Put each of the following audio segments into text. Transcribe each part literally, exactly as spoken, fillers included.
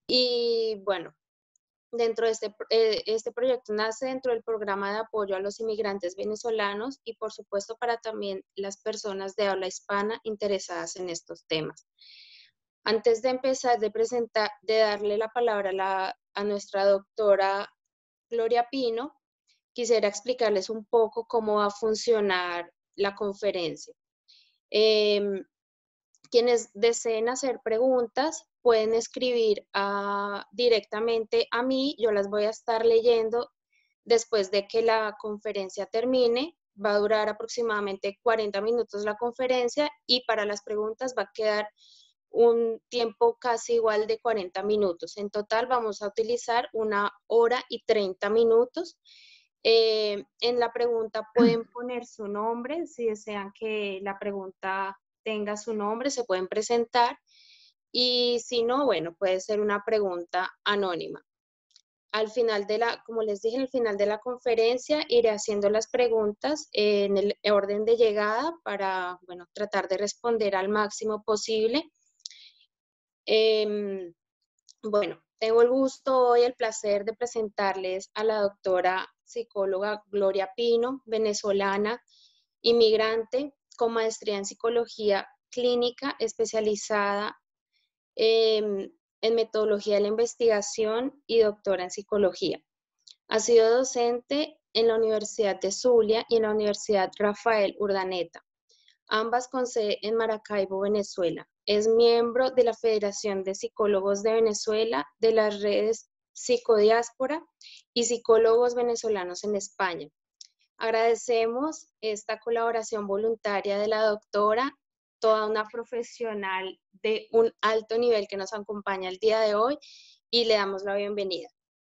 Y bueno, dentro de este, pro- eh, este proyecto nace dentro del programa de apoyo a los inmigrantes venezolanos y por supuesto para también las personas de habla hispana interesadas en estos temas. Antes de empezar, de presentar, de darle la palabra a, la- a nuestra doctora Gloria Pino, quisiera explicarles un poco cómo va a funcionar la conferencia. Em, Quienes deseen hacer preguntas pueden escribir a- directamente a mí, yo las voy a estar leyendo después de que la conferencia termine. Va a durar aproximadamente cuarenta minutos la conferencia y para las preguntas va a quedar un tiempo casi igual de cuarenta minutos. En total vamos a utilizar una hora y treinta minutos. Eh, en la pregunta pueden poner su nombre, si desean que la pregunta tenga su nombre, se pueden presentar y si no, bueno, puede ser una pregunta anónima. Al final de la, como les dije, al final de la conferencia iré haciendo las preguntas en el orden de llegada para, bueno, tratar de responder al máximo posible. Eh, bueno, tengo el gusto y el placer de presentarles a la doctora psicóloga Gloria Pino, venezolana, inmigrante, con maestría en psicología clínica, especializada eh, en metodología de la investigación y doctora en psicología. Ha sido docente en la Universidad de Zulia y en la Universidad Rafael Urdaneta, ambas con sede en Maracaibo, Venezuela. Es miembro de la Federación de Psicólogos de Venezuela, de las redes Psicodiáspora y Psicólogos Venezolanos en España. Agradecemos esta colaboración voluntaria de la doctora, toda una profesional de un alto nivel que nos acompaña el día de hoy y le damos la bienvenida.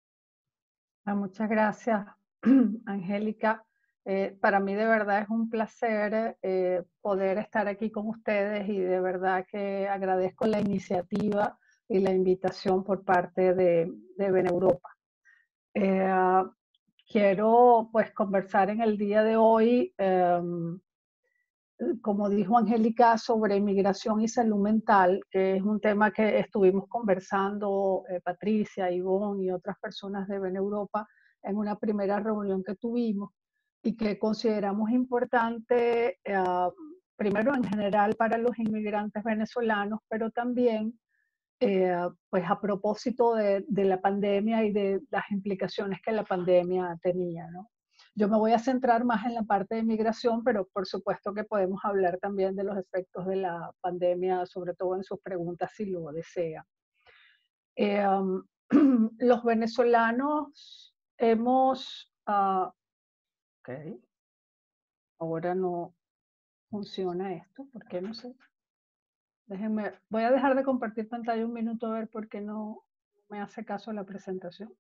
Ah, Muchas gracias, Angélica. Eh, para mí de verdad es un placer eh, poder estar aquí con ustedes y de verdad que agradezco la iniciativa y la invitación por parte de, de Beneuropa. Eh, Quiero pues conversar en el día de hoy, em, como dijo Angélica, sobre inmigración y salud mental, que es un tema que estuvimos conversando eh, Patricia, Ivonne y otras personas de Beneuropa en una primera reunión que tuvimos y que consideramos importante, eh, primero en general para los inmigrantes venezolanos, pero también eh, pues a propósito de, de la pandemia y de las implicaciones que la pandemia tenía, ¿no? Yo me voy a centrar más en la parte de migración, pero por supuesto que podemos hablar también de los efectos de la pandemia, sobre todo en sus preguntas si lo desea. Eh, um, los venezolanos hemos, uh, ok, ahora no funciona esto, ¿por qué no sé? Déjenme, voy a dejar de compartir pantalla un minuto a ver por qué no me hace caso la presentación.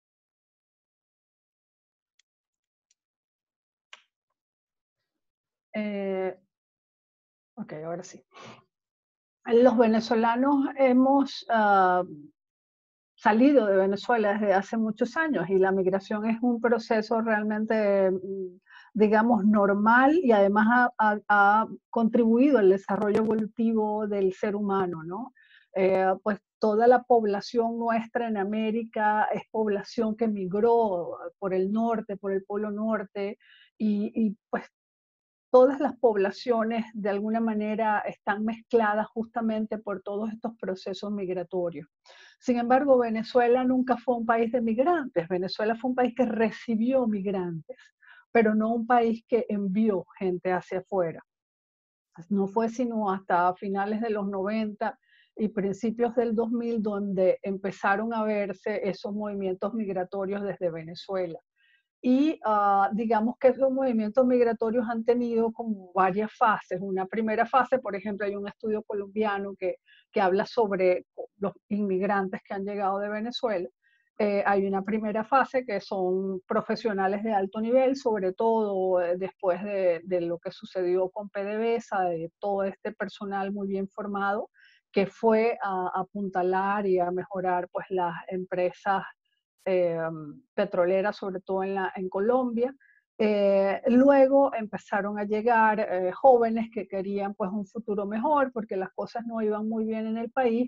Eh, ok, ahora sí. Los venezolanos hemos uh, salido de Venezuela desde hace muchos años y la migración es un proceso realmente, digamos, normal y además ha, ha, ha contribuido al desarrollo evolutivo del ser humano, ¿no? Eh, pues toda la población nuestra en América es población que migró por el norte, por el Polo Norte, y, y pues todas las poblaciones de alguna manera están mezcladas justamente por todos estos procesos migratorios. Sin embargo, Venezuela nunca fue un país de migrantes. Venezuela fue un país que recibió migrantes, pero no un país que envió gente hacia afuera. No fue sino hasta finales de los noventa y principios del dos mil donde empezaron a verse esos movimientos migratorios desde Venezuela. Y uh, digamos que esos movimientos migratorios han tenido como varias fases. Una primera fase, por ejemplo, hay un estudio colombiano que, que habla sobre los inmigrantes que han llegado de Venezuela. Eh, hay una primera fase que son profesionales de alto nivel, sobre todo eh, después de, de lo que sucedió con PDVSA, de todo este personal muy bien formado que fue a, a apuntalar y a mejorar pues, las empresas eh, petroleras, sobre todo en, la, en Colombia. Eh, luego empezaron a llegar eh, jóvenes que querían pues un futuro mejor porque las cosas no iban muy bien en el país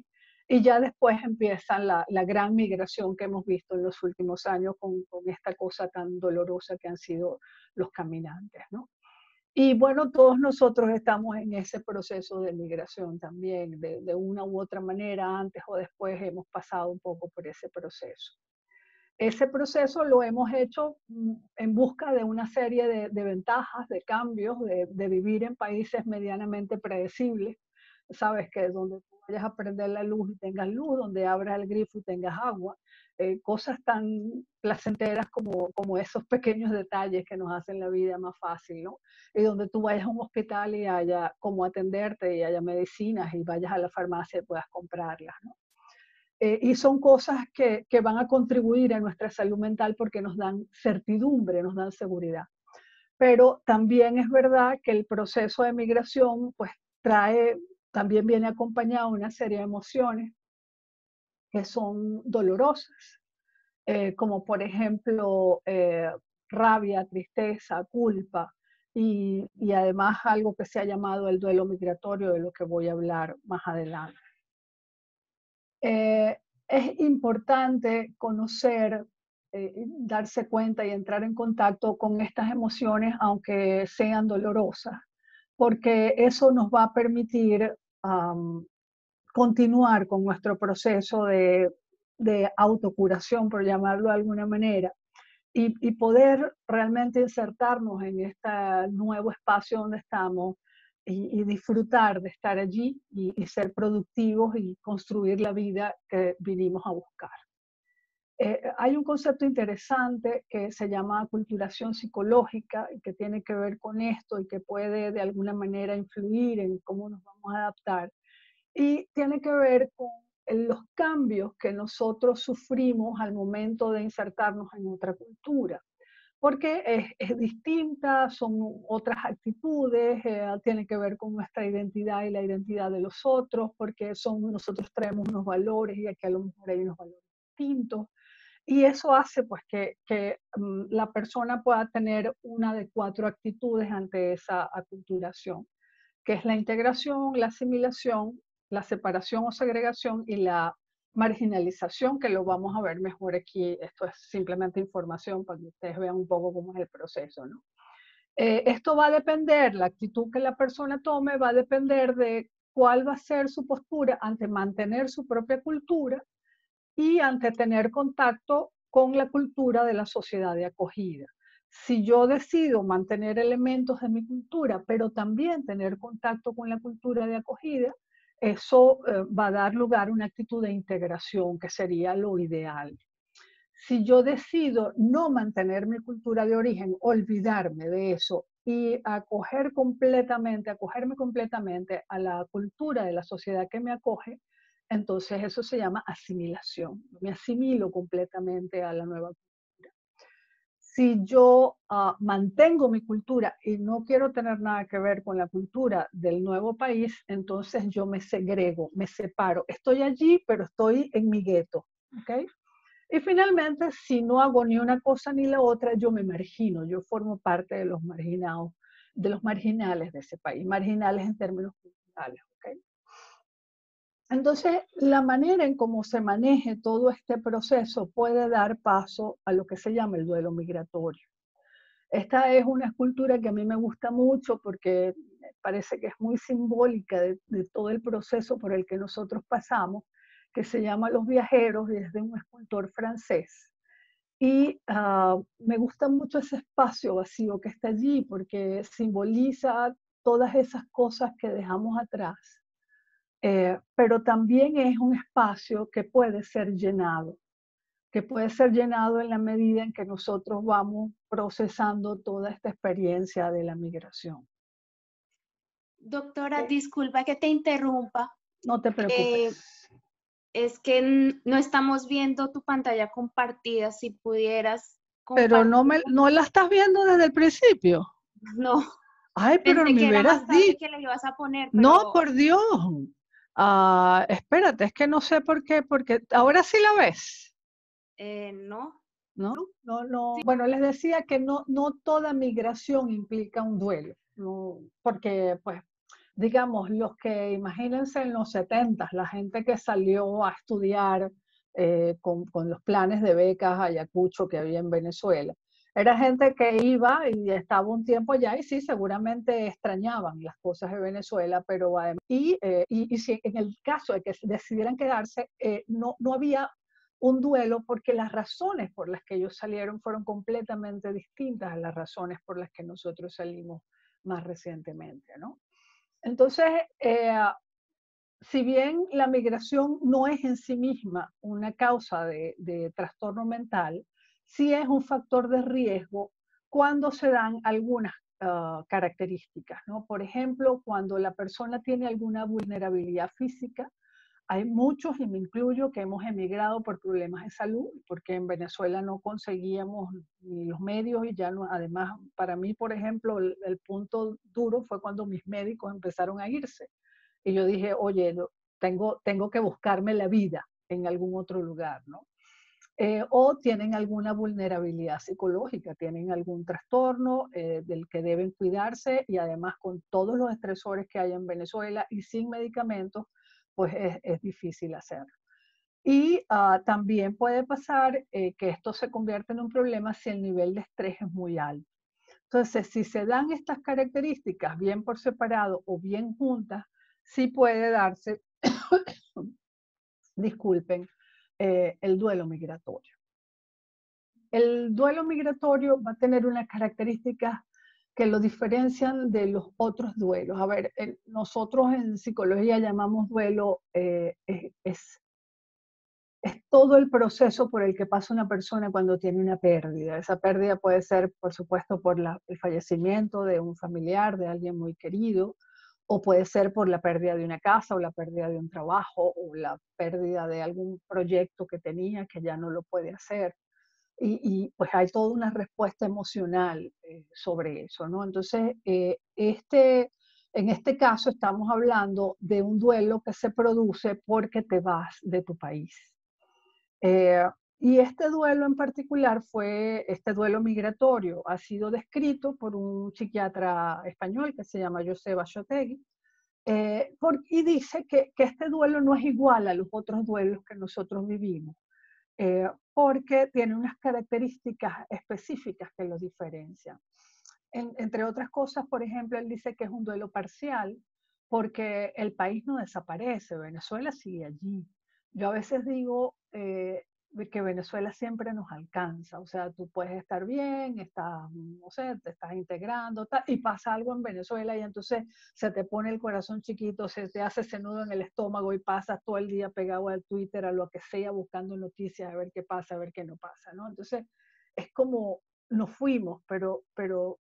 y ya después empieza la, la gran migración que hemos visto en los últimos años con, con esta cosa tan dolorosa que han sido los caminantes, ¿no? Y bueno, todos nosotros estamos en ese proceso de migración también, de, de una u otra manera, antes o después hemos pasado un poco por ese proceso. Ese proceso lo hemos hecho mm, en busca de una serie de, de ventajas, de cambios, de, de vivir en países medianamente predecibles. Sabes que donde tú vayas a prender la luz y tengas luz, donde abras el grifo y tengas agua, eh, cosas tan placenteras como, como esos pequeños detalles que nos hacen la vida más fácil, ¿no? Y donde tú vayas a un hospital y haya cómo atenderte y haya medicinas y vayas a la farmacia y puedas comprarlas, ¿no? Eh, y son cosas que, que van a contribuir a nuestra salud mental porque nos dan certidumbre, nos dan seguridad. Pero también es verdad que el proceso de migración pues trae, también viene acompañado de una serie de emociones que son dolorosas, eh, como por ejemplo eh, rabia, tristeza, culpa y, y además algo que se ha llamado el duelo migratorio, de lo que voy a hablar más adelante. Eh, es importante conocer, eh, darse cuenta y entrar en contacto con estas emociones, aunque sean dolorosas, porque eso nos va a permitir um, continuar con nuestro proceso de, de autocuración, por llamarlo de alguna manera, y, y poder realmente insertarnos en este nuevo espacio donde estamos y, y disfrutar de estar allí y, y ser productivos y construir la vida que vinimos a buscar. Eh, hay un concepto interesante que se llama aculturación psicológica y que tiene que ver con esto y que puede de alguna manera influir en cómo nos vamos a adaptar. Y tiene que ver con los cambios que nosotros sufrimos al momento de insertarnos en otra cultura, porque es, es distinta, son otras actitudes, eh, tiene que ver con nuestra identidad y la identidad de los otros, porque son, nosotros traemos unos valores y aquí a lo mejor hay unos valores distintos. Y eso hace pues que, que um, la persona pueda tener una de cuatro actitudes ante esa aculturación, que es la integración, la asimilación, la separación o segregación y la marginalización, que lo vamos a ver mejor aquí. Esto es simplemente información para que ustedes vean un poco cómo es el proceso, ¿no? Eh, esto va a depender, la actitud que la persona tome va a depender de cuál va a ser su postura ante mantener su propia cultura y ante tener contacto con la cultura de la sociedad de acogida. Si yo decido mantener elementos de mi cultura, pero también tener contacto con la cultura de acogida, eso eh, va a dar lugar a una actitud de integración, que sería lo ideal. Si yo decido no mantener mi cultura de origen, olvidarme de eso y acoger completamente, acogerme completamente a la cultura de la sociedad que me acoge, entonces eso se llama asimilación. Me asimilo completamente a la nueva cultura. Si yo uh, mantengo mi cultura y no quiero tener nada que ver con la cultura del nuevo país, entonces yo me segrego, me separo. Estoy allí, pero estoy en mi gueto. ¿Okay? Y finalmente, si no hago ni una cosa ni la otra, yo me margino, yo formo parte de los marginados, de los marginales de ese país, marginales en términos culturales. ¿Okay? Entonces, la manera en cómo se maneje todo este proceso puede dar paso a lo que se llama el duelo migratorio. Esta es una escultura que a mí me gusta mucho porque parece que es muy simbólica de, de todo el proceso por el que nosotros pasamos, que se llama Los Viajeros, y es de un escultor francés. Y uh, me gusta mucho ese espacio vacío que está allí porque simboliza todas esas cosas que dejamos atrás. Eh, pero también es un espacio que puede ser llenado, que puede ser llenado en la medida en que nosotros vamos procesando toda esta experiencia de la migración. Doctora, disculpa que te interrumpa. No te preocupes. Eh, es que no estamos viendo tu pantalla compartida, si pudieras Pero no, me, no la estás viendo desde el principio. No. Ay, pero Pensé me que era hubieras más tarde dicho. que le ibas a poner, pero... No, por Dios. Uh, espérate, es que no sé por qué, porque ahora sí la ves. Eh, no. ¿No? No, no. Sí. Bueno, les decía que no, no toda migración implica un duelo, no, porque pues digamos, los que, imagínense en los setenta, la gente que salió a estudiar eh, con, con los planes de becas Ayacucho que había en Venezuela. Era gente que iba y estaba un tiempo allá y sí, seguramente extrañaban las cosas de Venezuela, pero además, y, eh, y, y si en el caso de que decidieran quedarse, eh, no, no había un duelo porque las razones por las que ellos salieron fueron completamente distintas a las razones por las que nosotros salimos más recientemente, ¿no? Entonces, eh, si bien la migración no es en sí misma una causa de, de trastorno mental, sí es un factor de riesgo cuando se dan algunas uh, características, ¿no? Por ejemplo, cuando la persona tiene alguna vulnerabilidad física. Hay muchos, y me incluyo, que hemos emigrado por problemas de salud, porque en Venezuela no conseguíamos ni los medios y ya no, además, para mí, por ejemplo, el, el punto duro fue cuando mis médicos empezaron a irse. Y yo dije, oye, tengo, tengo que buscarme la vida en algún otro lugar, ¿no? Eh, o tienen alguna vulnerabilidad psicológica, tienen algún trastorno eh, del que deben cuidarse y además con todos los estresores que hay en Venezuela y sin medicamentos, pues es, es difícil hacerlo. Y uh, también puede pasar eh, que esto se convierta en un problema si el nivel de estrés es muy alto. Entonces, si se dan estas características bien por separado o bien juntas, sí puede darse, disculpen, eh, el duelo migratorio. El duelo migratorio va a tener unas características que lo diferencian de los otros duelos. A ver, el, nosotros en psicología llamamos duelo, eh, es, es, es todo el proceso por el que pasa una persona cuando tiene una pérdida. Esa pérdida puede ser, por supuesto, por la, el fallecimiento de un familiar, de alguien muy querido, o puede ser por la pérdida de una casa, o la pérdida de un trabajo, o la pérdida de algún proyecto que tenía que ya no lo puede hacer. Y, y, pues hay toda una respuesta emocional eh, sobre eso, ¿no? Entonces, eh, este, en este caso estamos hablando de un duelo que se produce porque te vas de tu país. Eh, y este duelo en particular fue, este duelo migratorio, ha sido descrito por un psiquiatra español que se llama José Bachotegui, eh, por, y dice que, que este duelo no es igual a los otros duelos que nosotros vivimos. Eh, porque tiene unas características específicas que lo diferencian. En, entre otras cosas, por ejemplo, él dice que es un duelo parcial porque el país no desaparece, Venezuela sigue allí. Yo a veces digo eh, que Venezuela siempre nos alcanza, o sea, tú puedes estar bien, estás, no sé, te estás integrando, tal, y pasa algo en Venezuela y entonces se te pone el corazón chiquito, se te hace ese nudo en el estómago y pasas todo el día pegado al Twitter, a lo que sea, buscando noticias, a ver qué pasa, a ver qué no pasa, ¿no? Entonces, es como nos fuimos, pero, pero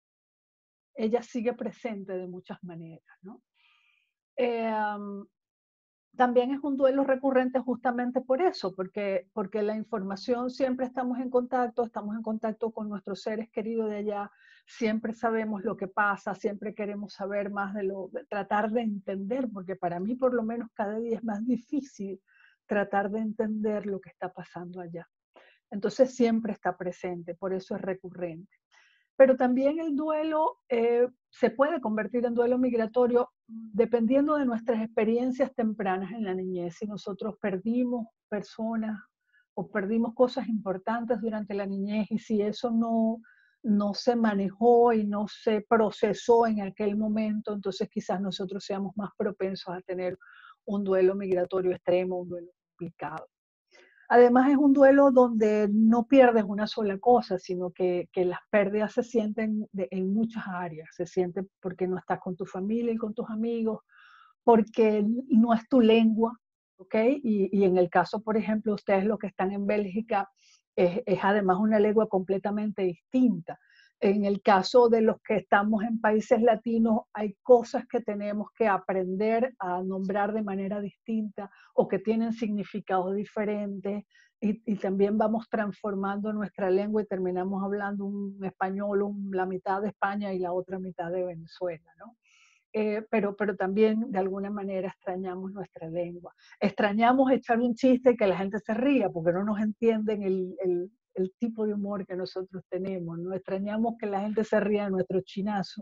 ella sigue presente de muchas maneras, ¿no? Eh, um, también es un duelo recurrente justamente por eso, porque, porque la información siempre estamos en contacto, estamos en contacto con nuestros seres queridos de allá, siempre sabemos lo que pasa, siempre queremos saber más de lo, de tratar de entender, porque para mí por lo menos cada día es más difícil tratar de entender lo que está pasando allá. Entonces siempre está presente, por eso es recurrente. Pero también el duelo eh, se puede convertir en duelo migratorio dependiendo de nuestras experiencias tempranas en la niñez. Si nosotros perdimos personas o perdimos cosas importantes durante la niñez y si eso no, no se manejó y no se procesó en aquel momento, entonces quizás nosotros seamos más propensos a tener un duelo migratorio extremo, un duelo complicado. Además es un duelo donde no pierdes una sola cosa, sino que, que las pérdidas se sienten de, en muchas áreas. Se sienten porque no estás con tu familia y con tus amigos, porque no es tu lengua, ¿ok? Y, y en el caso, por ejemplo, ustedes los que están en Bélgica, es, es además una lengua completamente distinta. En el caso de los que estamos en países latinos, hay cosas que tenemos que aprender a nombrar de manera distinta o que tienen significados diferentes y, y también vamos transformando nuestra lengua y terminamos hablando un español, un, la mitad de España y la otra mitad de Venezuela, ¿no? Eh, pero, pero también de alguna manera extrañamos nuestra lengua. Extrañamos echar un chiste y que la gente se ría porque no nos entienden el, el, el tipo de humor que nosotros tenemos, ¿no? Extrañamos que la gente se ría de nuestro chinazo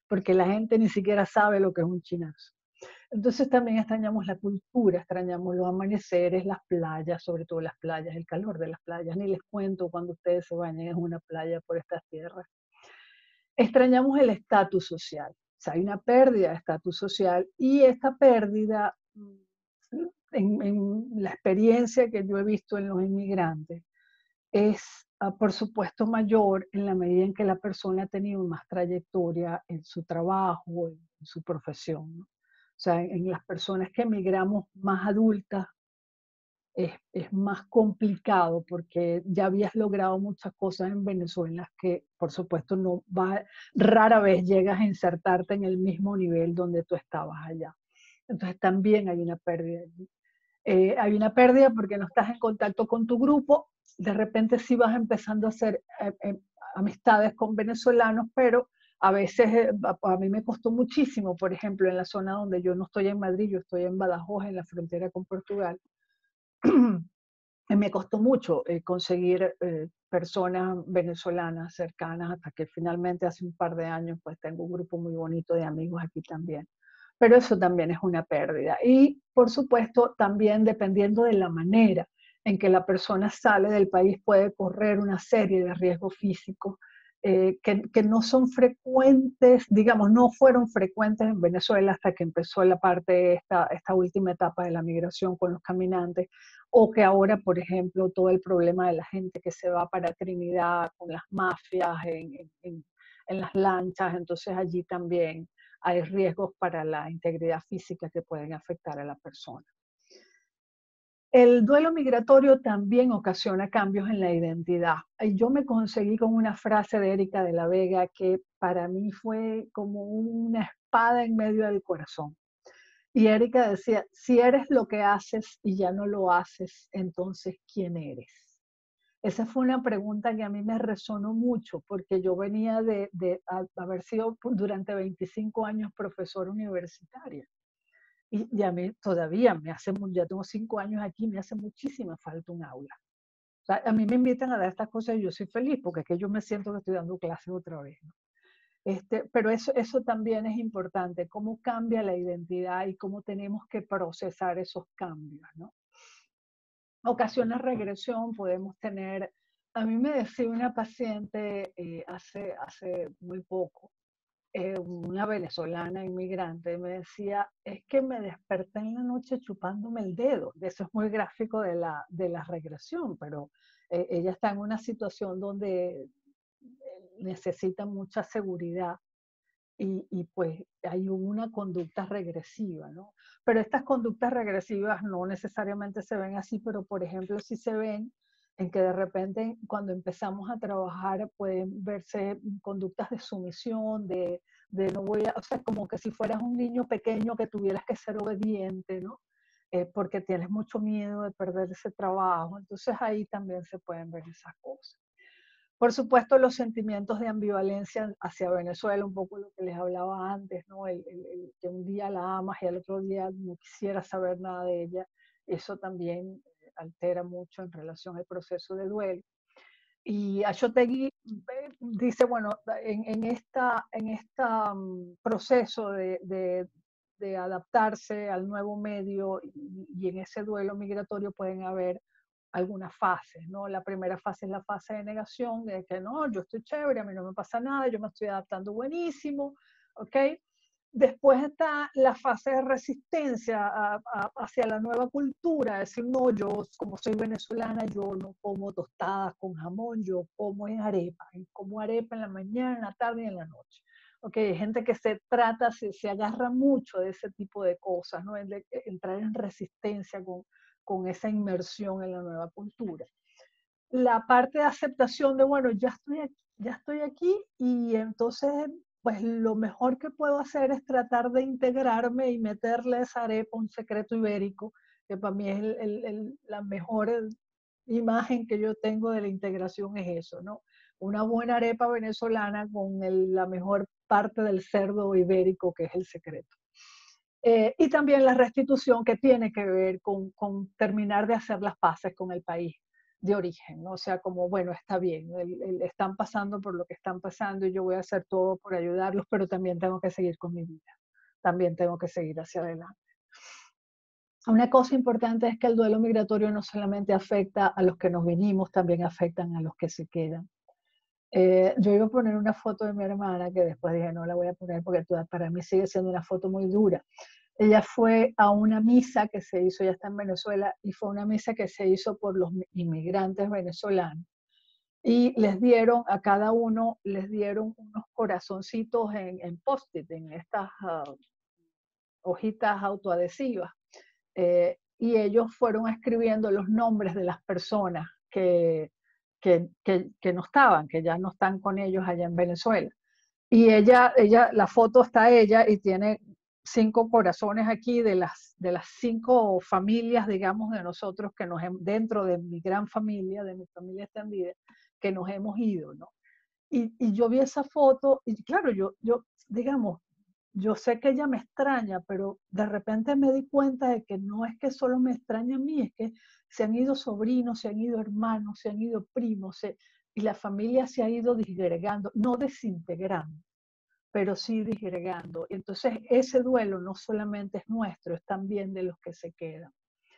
porque la gente ni siquiera sabe lo que es un chinazo. Entonces también extrañamos la cultura, extrañamos los amaneceres, las playas, sobre todo las playas, el calor de las playas. Ni les cuento cuando ustedes se bañan en una playa por estas tierras. Extrañamos el estatus social. O sea, hay una pérdida de estatus social y esta pérdida, en, en la experiencia que yo he visto en los inmigrantes, es, uh, por supuesto, mayor en la medida en que la persona ha tenido más trayectoria en su trabajo, en, en su profesión, ¿no? O sea, en, en las personas que emigramos más adultas es, es más complicado porque ya habías logrado muchas cosas en Venezuela que, por supuesto, no va, rara vez llegas a insertarte en el mismo nivel donde tú estabas allá. Entonces también hay una pérdida allí. Eh, hay una pérdida porque no estás en contacto con tu grupo, de repente sí vas empezando a hacer eh, eh, amistades con venezolanos, pero a veces eh, a, a mí me costó muchísimo, por ejemplo, en la zona donde yo no estoy en Madrid, yo estoy en Badajoz, en la frontera con Portugal, me costó mucho eh, conseguir eh, personas venezolanas cercanas hasta que finalmente hace un par de años pues tengo un grupo muy bonito de amigos aquí también. Pero eso también es una pérdida. Y por supuesto también dependiendo de la manera en que la persona sale del país puede correr una serie de riesgos físicos eh, que, que no son frecuentes, digamos, no fueron frecuentes en Venezuela hasta que empezó la parte, esta, esta última etapa de la migración con los caminantes, o que ahora, por ejemplo, todo el problema de la gente que se va para Trinidad con las mafias en, en, en las lanchas, entonces allí también hay riesgos para la integridad física que pueden afectar a la persona. El duelo migratorio también ocasiona cambios en la identidad. Yo me conseguí con una frase de Erika de la Vega que para mí fue como una espada en medio del corazón. Y Erika decía, si eres lo que haces y ya no lo haces, entonces, ¿quién eres? Esa fue una pregunta que a mí me resonó mucho porque yo venía de, de haber sido durante veinticinco años profesora universitaria. Y, y a mí todavía me hace, ya tengo cinco años aquí, me hace muchísima falta un aula. O sea, a mí me invitan a dar estas cosas y yo soy feliz porque es que yo me siento que estoy dando clases otra vez, ¿no? Este, pero eso, eso también es importante, cómo cambia la identidad y cómo tenemos que procesar esos cambios, ¿no? Ocasiona regresión, podemos tener, a mí me decía una paciente eh, hace, hace muy poco, eh, una venezolana inmigrante, me decía, es que me desperté en la noche chupándome el dedo. Eso es muy gráfico de la, de la regresión, pero eh, ella está en una situación donde necesita mucha seguridad y, y pues hay una conducta regresiva, ¿no? Pero estas conductas regresivas no necesariamente se ven así, pero por ejemplo sí se ven en que de repente cuando empezamos a trabajar pueden verse conductas de sumisión, de, de no voy a, o sea, como que si fueras un niño pequeño que tuvieras que ser obediente, ¿no? Eh, porque tienes mucho miedo de perder ese trabajo. Entonces ahí también se pueden ver esas cosas. Por supuesto, los sentimientos de ambivalencia hacia Venezuela, un poco lo que les hablaba antes, ¿no? El, el, el que un día la amas y al otro día no quisiera saber nada de ella, eso también altera mucho en relación al proceso de duelo. Y Ashotegui dice, bueno, en, en este en esta, um, proceso de, de, de adaptarse al nuevo medio y, y en ese duelo migratorio pueden haber algunas fases, ¿no? La primera fase es la fase de negación, de que no, yo estoy chévere, a mí no me pasa nada, yo me estoy adaptando buenísimo, ¿ok? Después está la fase de resistencia a, a, hacia la nueva cultura, decir, no, yo como soy venezolana, yo no como tostadas con jamón, yo como en arepa, como arepa en la mañana, en la tarde y en la noche. Ok, hay gente que se trata, se, se agarra mucho de ese tipo de cosas, ¿no? De entrar en resistencia con, con esa inmersión en la nueva cultura. La parte de aceptación de, bueno, ya estoy aquí, ya estoy aquí y entonces pues lo mejor que puedo hacer es tratar de integrarme y meterle esa arepa, un secreto ibérico, que para mí es el, el, el, la mejor imagen que yo tengo de la integración es eso, ¿no? Una buena arepa venezolana con el, la mejor parte del cerdo ibérico, que es el secreto. Eh, y también la restitución que tiene que ver con, con terminar de hacer las paces con el país. de origen, ¿no? O sea, como, bueno, está bien, el, el, están pasando por lo que están pasando y yo voy a hacer todo por ayudarlos, pero también tengo que seguir con mi vida, también tengo que seguir hacia adelante. Una cosa importante es que el duelo migratorio no solamente afecta a los que nos vinimos, también afectan a los que se quedan. Eh, yo iba a poner una foto de mi hermana, que después dije, no la voy a poner porque para mí sigue siendo una foto muy dura. Ella fue a una misa que se hizo, ya está en Venezuela, y fue una misa que se hizo por los inmigrantes venezolanos. Y les dieron, a cada uno, les dieron unos corazoncitos en, en post-it, en estas uh, hojitas autoadhesivas. Eh, y ellos fueron escribiendo los nombres de las personas que, que, que, que no estaban, que ya no están con ellos allá en Venezuela. Y ella, ella, la foto está ella y tiene cinco corazones aquí de las, de las cinco familias, digamos, de nosotros, que nos dentro de mi gran familia, de mi familia extendida, que nos hemos ido, ¿no? Y, y yo vi esa foto y claro, yo, yo, digamos, yo sé que ella me extraña, pero de repente me di cuenta de que no es que solo me extraña a mí, es que se han ido sobrinos, se han ido hermanos, se han ido primos, se, y la familia se ha ido disgregando, no desintegrando, pero sí disgregando. Entonces ese duelo no solamente es nuestro, es también de los que se quedan.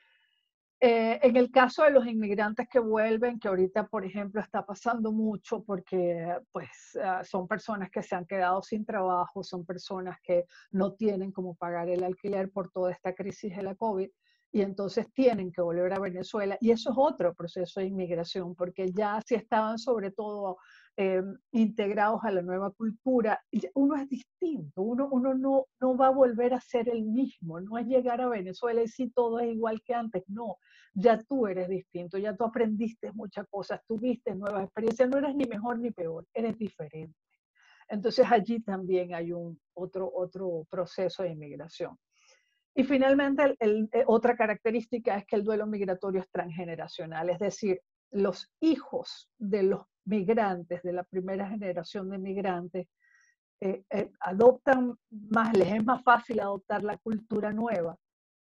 Eh, en el caso de los inmigrantes que vuelven, que ahorita, por ejemplo, está pasando mucho porque pues, uh, son personas que se han quedado sin trabajo, son personas que no tienen cómo pagar el alquiler por toda esta crisis de la COVID y entonces tienen que volver a Venezuela. Y eso es otro proceso de inmigración, porque ya si estaban sobre todo eh, integrados a la nueva cultura, uno es distinto, uno, uno no, no va a volver a ser el mismo, no es llegar a Venezuela y si todo es igual que antes, no. Ya tú eres distinto, ya tú aprendiste muchas cosas, tuviste nuevas experiencias, no eres ni mejor ni peor, eres diferente. Entonces allí también hay un otro, otro proceso de inmigración. Y finalmente, el, el, el, otra característica es que el duelo migratorio es transgeneracional, es decir, los hijos de los migrantes, de la primera generación de migrantes, eh, eh, adoptan más, les es más fácil adoptar la cultura nueva,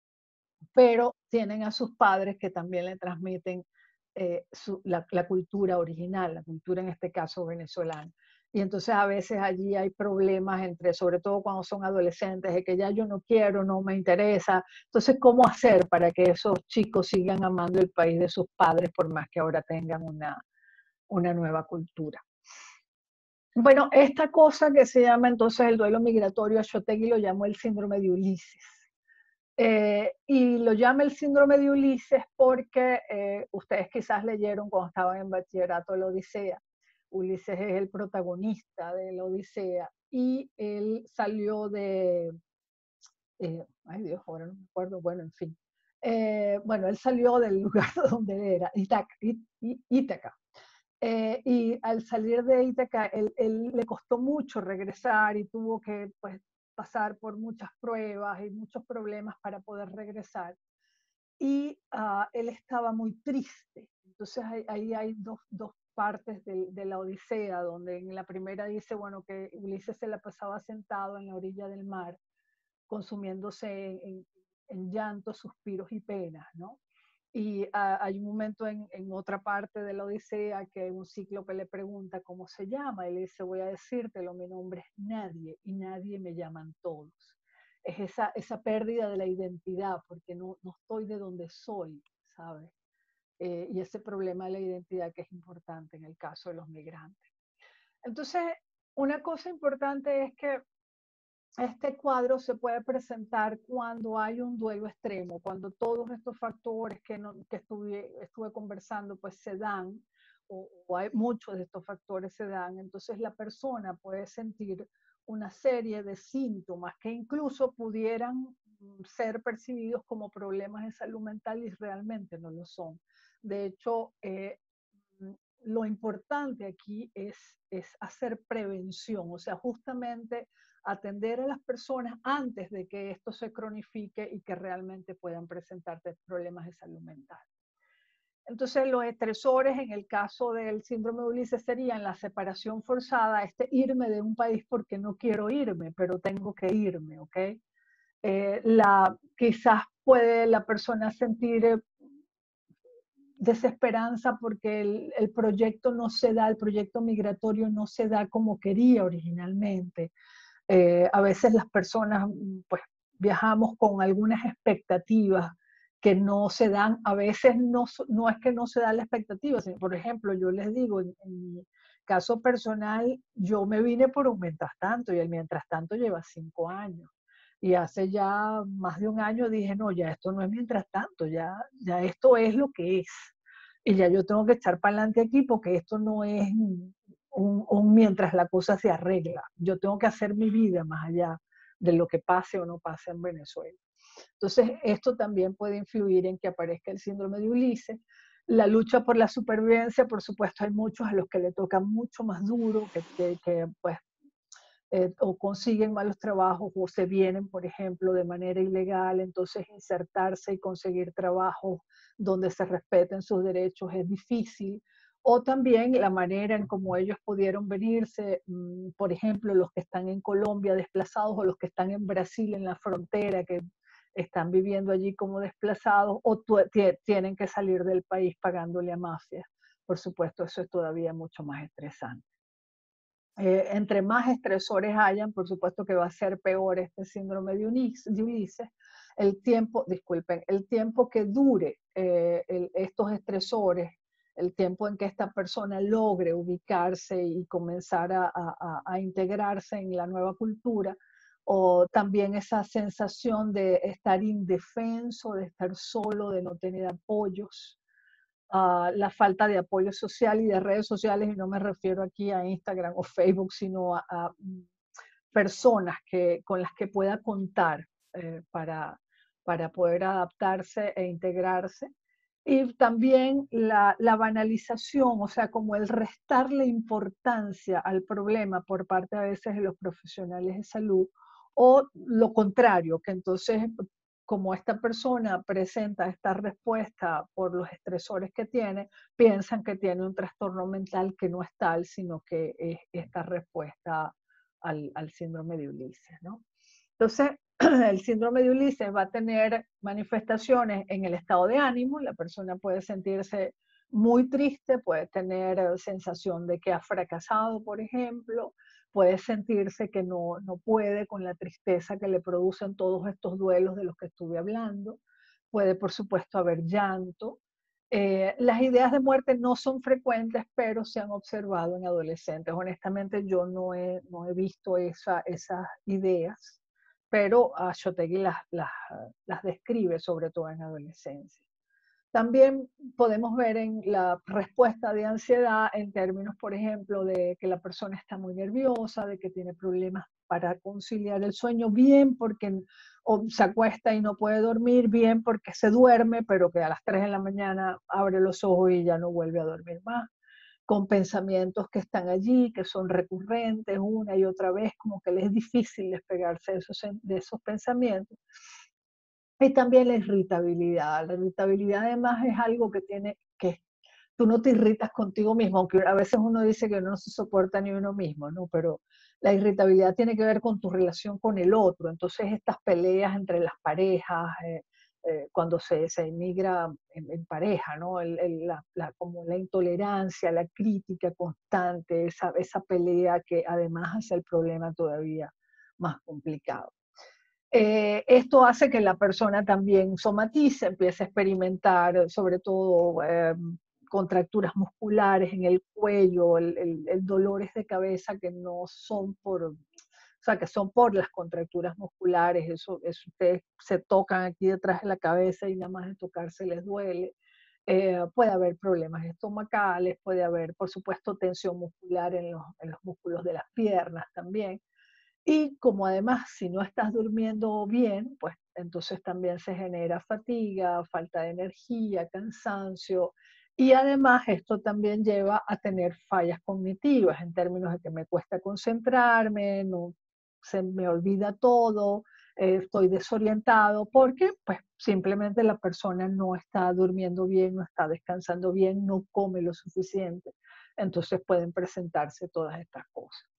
pero tienen a sus padres que también le transmiten eh, su, la, la cultura original, la cultura en este caso venezolana. Y entonces a veces allí hay problemas entre, sobre todo cuando son adolescentes, de que ya yo no quiero, no me interesa. Entonces, ¿cómo hacer para que esos chicos sigan amando el país de sus padres por más que ahora tengan una, una nueva cultura? Bueno, esta cosa que se llama entonces el duelo migratorio, Ashotegui lo llamó el síndrome de Ulises. Eh, y lo llama el síndrome de Ulises porque eh, ustedes quizás leyeron cuando estaban en bachillerato la Odisea. Ulises es el protagonista de la Odisea y él salió de, eh, ay Dios, ahora no me acuerdo, bueno, en fin. Eh, bueno, él salió del lugar donde él era, Ítaca. Ítaca. Eh, y al salir de Ítaca, él, él le costó mucho regresar y tuvo que pues, pasar por muchas pruebas y muchos problemas para poder regresar. Y uh, él estaba muy triste. Entonces ahí, ahí hay dos, dos partes de, de la Odisea, donde en la primera dice, bueno, que Ulises se la pasaba sentado en la orilla del mar, consumiéndose en, en, en llantos, suspiros y penas, ¿no? Y uh, hay un momento en, en otra parte de la Odisea que un cíclope le pregunta cómo se llama. Y le dice, voy a decírtelo, mi nombre es nadie y nadie me llaman todos. Es esa, esa pérdida de la identidad porque no, no estoy de donde soy, ¿sabes? Eh, y ese problema de la identidad que es importante en el caso de los migrantes. Entonces, una cosa importante es que este cuadro se puede presentar cuando hay un duelo extremo, cuando todos estos factores que, no, que estuve, estuve conversando pues se dan, o, o hay muchos de estos factores se dan, entonces la persona puede sentir una serie de síntomas que incluso pudieran ser percibidos como problemas de salud mental y realmente no lo son. De hecho, eh, lo importante aquí es, es hacer prevención, o sea, justamente atender a las personas antes de que esto se cronifique y que realmente puedan presentarse problemas de salud mental. Entonces, los estresores en el caso del síndrome de Ulises serían la separación forzada, este irme de un país porque no quiero irme, pero tengo que irme, ¿ok? Eh, la, quizás puede la persona sentir desesperanza porque el, el proyecto no se da, el proyecto migratorio no se da como quería originalmente. Eh, a veces las personas pues viajamos con algunas expectativas que no se dan, a veces no, no es que no se da la expectativa, sino, por ejemplo, yo les digo, en, en mi caso personal, yo me vine por un mientras tanto y el mientras tanto lleva cinco años. Y hace ya más de un año dije, no, ya esto no es mientras tanto, ya, ya esto es lo que es. Y ya yo tengo que echar para adelante aquí porque esto no es un, un mientras la cosa se arregla. Yo tengo que hacer mi vida más allá de lo que pase o no pase en Venezuela. Entonces, esto también puede influir en que aparezca el síndrome de Ulises. La lucha por la supervivencia, por supuesto, hay muchos a los que le toca mucho más duro, que, que, que pues eh, o consiguen malos trabajos o se vienen, por ejemplo, de manera ilegal, entonces insertarse y conseguir trabajos donde se respeten sus derechos es difícil. O también la manera en cómo ellos pudieron venirse, mmm, por ejemplo, los que están en Colombia desplazados o los que están en Brasil en la frontera, que están viviendo allí como desplazados o tienen que salir del país pagándole a mafias. Por supuesto, eso es todavía mucho más estresante. Eh, entre más estresores hayan, por supuesto que va a ser peor este síndrome de Ulises. El tiempo, disculpen, el tiempo que dure eh, el, estos estresores, el tiempo en que esta persona logre ubicarse y comenzar a, a, a integrarse en la nueva cultura, o también esa sensación de estar indefenso, de estar solo, de no tener apoyos. Uh, la falta de apoyo social y de redes sociales, y no me refiero aquí a Instagram o Facebook, sino a, a personas que, con las que pueda contar eh, para, para poder adaptarse e integrarse. Y también la, la banalización, o sea, como el restarle importancia al problema por parte a veces de los profesionales de salud, o lo contrario, que entonces como esta persona presenta esta respuesta por los estresores que tiene, piensan que tiene un trastorno mental que no es tal, sino que es esta respuesta al, al síndrome de Ulises, ¿no? Entonces, el síndrome de Ulises va a tener manifestaciones en el estado de ánimo, la persona puede sentirse muy triste, puede tener sensación de que ha fracasado, por ejemplo, puede sentirse que no, no puede con la tristeza que le producen todos estos duelos de los que estuve hablando, puede por supuesto haber llanto. Eh, las ideas de muerte no son frecuentes, pero se han observado en adolescentes. Honestamente yo no he, no he visto esa, esas ideas, pero uh, Shotegui las, las, las describe sobre todo en adolescencia. También podemos ver en la respuesta de ansiedad en términos, por ejemplo, de que la persona está muy nerviosa, de que tiene problemas para conciliar el sueño, bien porque o se acuesta y no puede dormir, bien porque se duerme, pero que a las tres de la mañana abre los ojos y ya no vuelve a dormir más, con pensamientos que están allí, que son recurrentes una y otra vez, como que les es difícil despegarse de esos, de esos pensamientos. Y también la irritabilidad. La irritabilidad además es algo que tiene que tú no te irritas contigo mismo, aunque a veces uno dice que uno no se soporta ni uno mismo, ¿no? Pero la irritabilidad tiene que ver con tu relación con el otro. Entonces estas peleas entre las parejas, eh, eh, cuando se, se emigra en, en pareja, ¿no? El, el, la, la, como la intolerancia, la crítica constante, esa, esa pelea que además hace el problema todavía más complicado. Eh, esto hace que la persona también somatice, empiece a experimentar sobre todo eh, contracturas musculares en el cuello, el, el, el dolores de cabeza que no son por, o sea, que son por las contracturas musculares, eso, eso ustedes se tocan aquí detrás de la cabeza y nada más de tocarse les duele. Eh, puede haber problemas estomacales, puede haber, por supuesto, tensión muscular en los, en los músculos de las piernas también. Y como además si no estás durmiendo bien, pues entonces también se genera fatiga, falta de energía, cansancio. Y además esto también lleva a tener fallas cognitivas en términos de que me cuesta concentrarme, no, se me olvida todo, eh, estoy desorientado porque pues simplemente la persona no está durmiendo bien, no está descansando bien, no come lo suficiente. Entonces pueden presentarse todas estas cosas.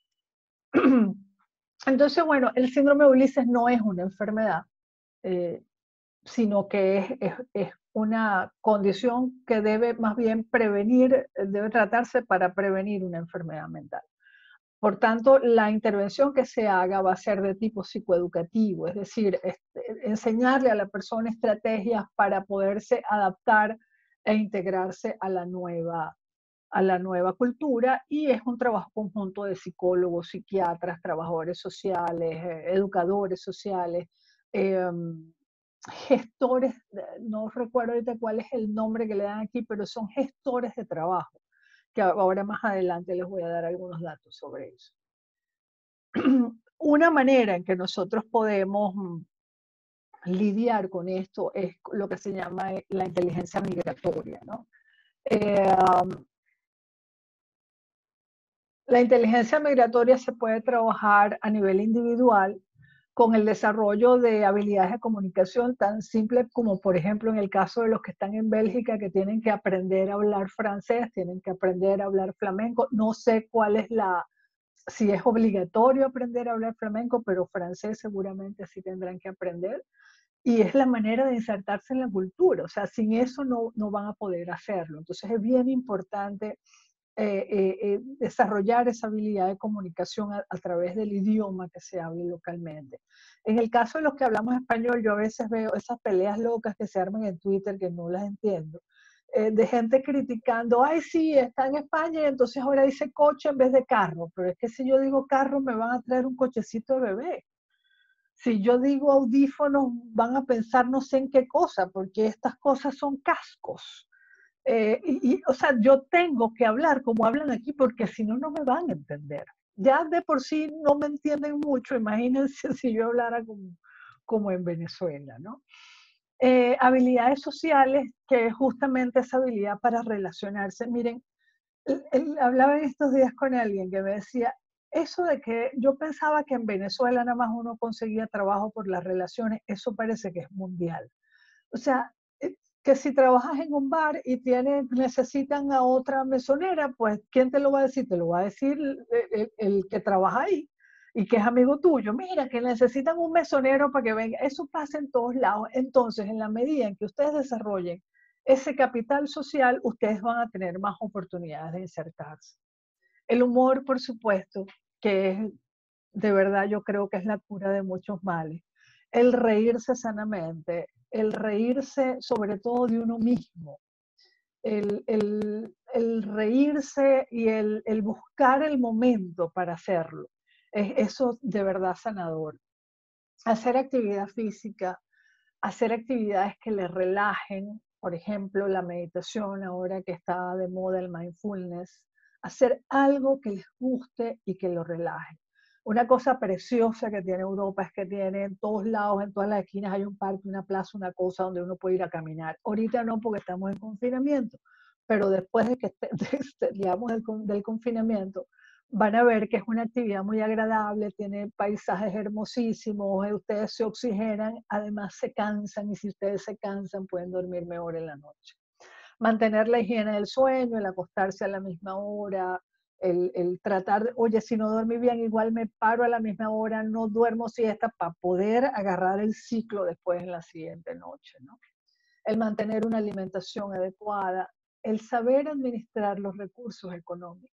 Entonces, bueno, el síndrome de Ulises no es una enfermedad, eh, sino que es, es, es una condición que debe más bien prevenir, debe tratarse para prevenir una enfermedad mental. Por tanto, la intervención que se haga va a ser de tipo psicoeducativo, es decir, este, enseñarle a la persona estrategias para poderse adaptar e integrarse a la nueva, a la nueva cultura, y es un trabajo conjunto de psicólogos, psiquiatras, trabajadores sociales, eh, educadores sociales, eh, gestores, no recuerdo ahorita cuál es el nombre que le dan aquí, pero son gestores de trabajo, que ahora más adelante les voy a dar algunos datos sobre eso. Una manera en que nosotros podemos lidiar con esto es lo que se llama la inteligencia migratoria, ¿no? Eh, um, la inteligencia migratoria se puede trabajar a nivel individual con el desarrollo de habilidades de comunicación tan simples como, por ejemplo, en el caso de los que están en Bélgica, que tienen que aprender a hablar francés, tienen que aprender a hablar flamenco. No sé cuál es la, si es obligatorio aprender a hablar flamenco, pero francés seguramente sí tendrán que aprender. Y es la manera de insertarse en la cultura, o sea, sin eso no, no van a poder hacerlo. Entonces es bien importante eh, eh, eh, desarrollar esa habilidad de comunicación a, a través del idioma que se hable localmente. En el caso de los que hablamos español, yo a veces veo esas peleas locas que se arman en Twitter que no las entiendo, eh, de gente criticando, ay sí, está en España y entonces ahora dice coche en vez de carro, pero es que si yo digo carro me van a traer un cochecito de bebé. Si yo digo audífonos, van a pensar no sé en qué cosa, porque estas cosas son cascos. Eh, y, y, o sea, yo tengo que hablar como hablan aquí, porque si no, no me van a entender. Ya de por sí no me entienden mucho, imagínense si yo hablara como, como en Venezuela, ¿no? Eh, habilidades sociales, que es justamente esa habilidad para relacionarse. Miren, él, él hablaba en estos días con alguien que me decía, eso de que yo pensaba que en Venezuela nada más uno conseguía trabajo por las relaciones, eso parece que es mundial. O sea, eh, que si trabajas en un bar y tienes, necesitan a otra mesonera, pues ¿quién te lo va a decir? Te lo va a decir el, el, el que trabaja ahí y que es amigo tuyo. Mira, que necesitan un mesonero para que venga. Eso pasa en todos lados. Entonces, en la medida en que ustedes desarrollen ese capital social, ustedes van a tener más oportunidades de insertarse. El humor, por supuesto, que es, de verdad, yo creo que es la cura de muchos males. El reírse sanamente, el reírse sobre todo de uno mismo, el, el, el reírse y el, el, buscar el momento para hacerlo. Es eso de verdad sanador. Hacer actividad física, hacer actividades que le relajen, por ejemplo, la meditación, ahora que está de moda el mindfulness, hacer algo que les guste y que lo relaje. Una cosa preciosa que tiene Europa es que tiene en todos lados, en todas las esquinas hay un parque, una plaza, una cosa donde uno puede ir a caminar. Ahorita no, porque estamos en confinamiento, pero después de que digamos del, del confinamiento, van a ver que es una actividad muy agradable, tiene paisajes hermosísimos, ustedes se oxigenan, además se cansan, y si ustedes se cansan pueden dormir mejor en la noche. Mantener la higiene del sueño, el acostarse a la misma hora, el, el tratar de, oye, si no dormí bien, igual me paro a la misma hora, no duermo siesta para poder agarrar el ciclo después en la siguiente noche, ¿no? El mantener una alimentación adecuada, el saber administrar los recursos económicos.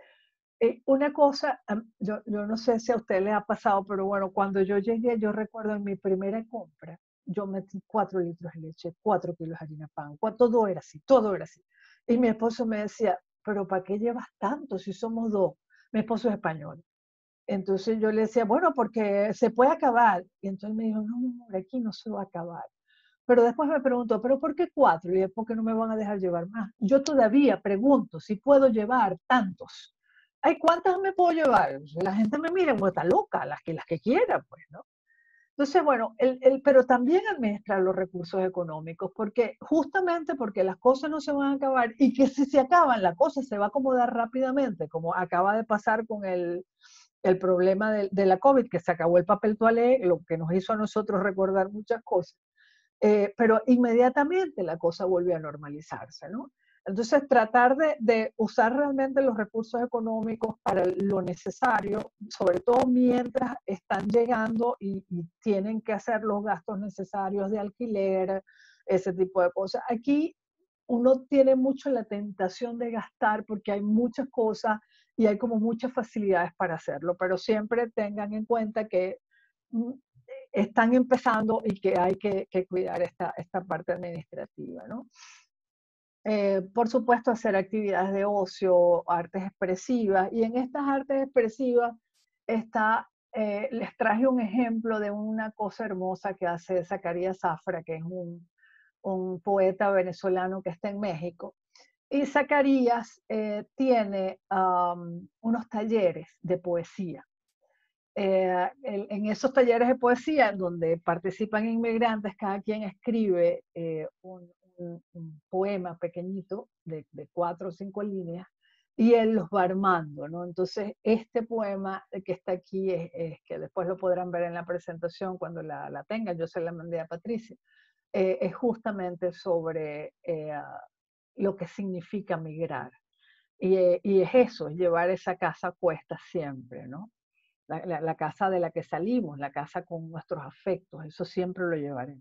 Eh, una cosa, yo, yo no sé si a usted le ha pasado, pero bueno, cuando yo llegué, yo recuerdo en mi primera compra, yo metí cuatro litros de leche, cuatro kilos de harina pan, todo era así, todo era así. Y mi esposo me decía, pero ¿para qué llevas tanto si somos dos? Mi esposo es español. Entonces yo le decía, bueno, porque se puede acabar. Y entonces me dijo, no, mi amor, aquí no se va a acabar. Pero después me preguntó, ¿pero por qué cuatro? Y después, ¿por qué no me van a dejar llevar más? Yo todavía pregunto si puedo llevar tantos. Ay, ¿cuántas me puedo llevar? La gente me mira, pues está loca, las que, las que quiera, pues, ¿no? Entonces, bueno, el, el, pero también administrar los recursos económicos, porque justamente porque las cosas no se van a acabar y que si se acaban, la cosa se va a acomodar rápidamente, como acaba de pasar con el, el problema de, de la COVID, que se acabó el papel toalé, lo que nos hizo a nosotros recordar muchas cosas. Eh, pero inmediatamente la cosa volvió a normalizarse, ¿no? Entonces, tratar de, de usar realmente los recursos económicos para lo necesario, sobre todo mientras están llegando y, y tienen que hacer los gastos necesarios de alquiler, ese tipo de cosas. Aquí uno tiene mucho la tentación de gastar porque hay muchas cosas y hay como muchas facilidades para hacerlo, pero siempre tengan en cuenta que mm, están empezando y que hay que, que cuidar esta, esta parte administrativa, ¿no? Eh, por supuesto, hacer actividades de ocio, artes expresivas, y en estas artes expresivas está, eh, les traje un ejemplo de una cosa hermosa que hace Zacarías Zafra, que es un, un poeta venezolano que está en México. Y Zacarías eh, tiene um, unos talleres de poesía. Eh, el, en esos talleres de poesía, donde participan inmigrantes, cada quien escribe eh, un, un, un, poema pequeñito de, de cuatro o cinco líneas y él los va armando, ¿no? Entonces, este poema que está aquí, es, es que después lo podrán ver en la presentación cuando la, la tengan, yo se la mandé a Patricia, eh, es justamente sobre eh, lo que significa migrar. Y, y es eso, es llevar esa casa puesta siempre, ¿no? La, la, la casa de la que salimos, la casa con nuestros afectos, eso siempre lo llevaremos.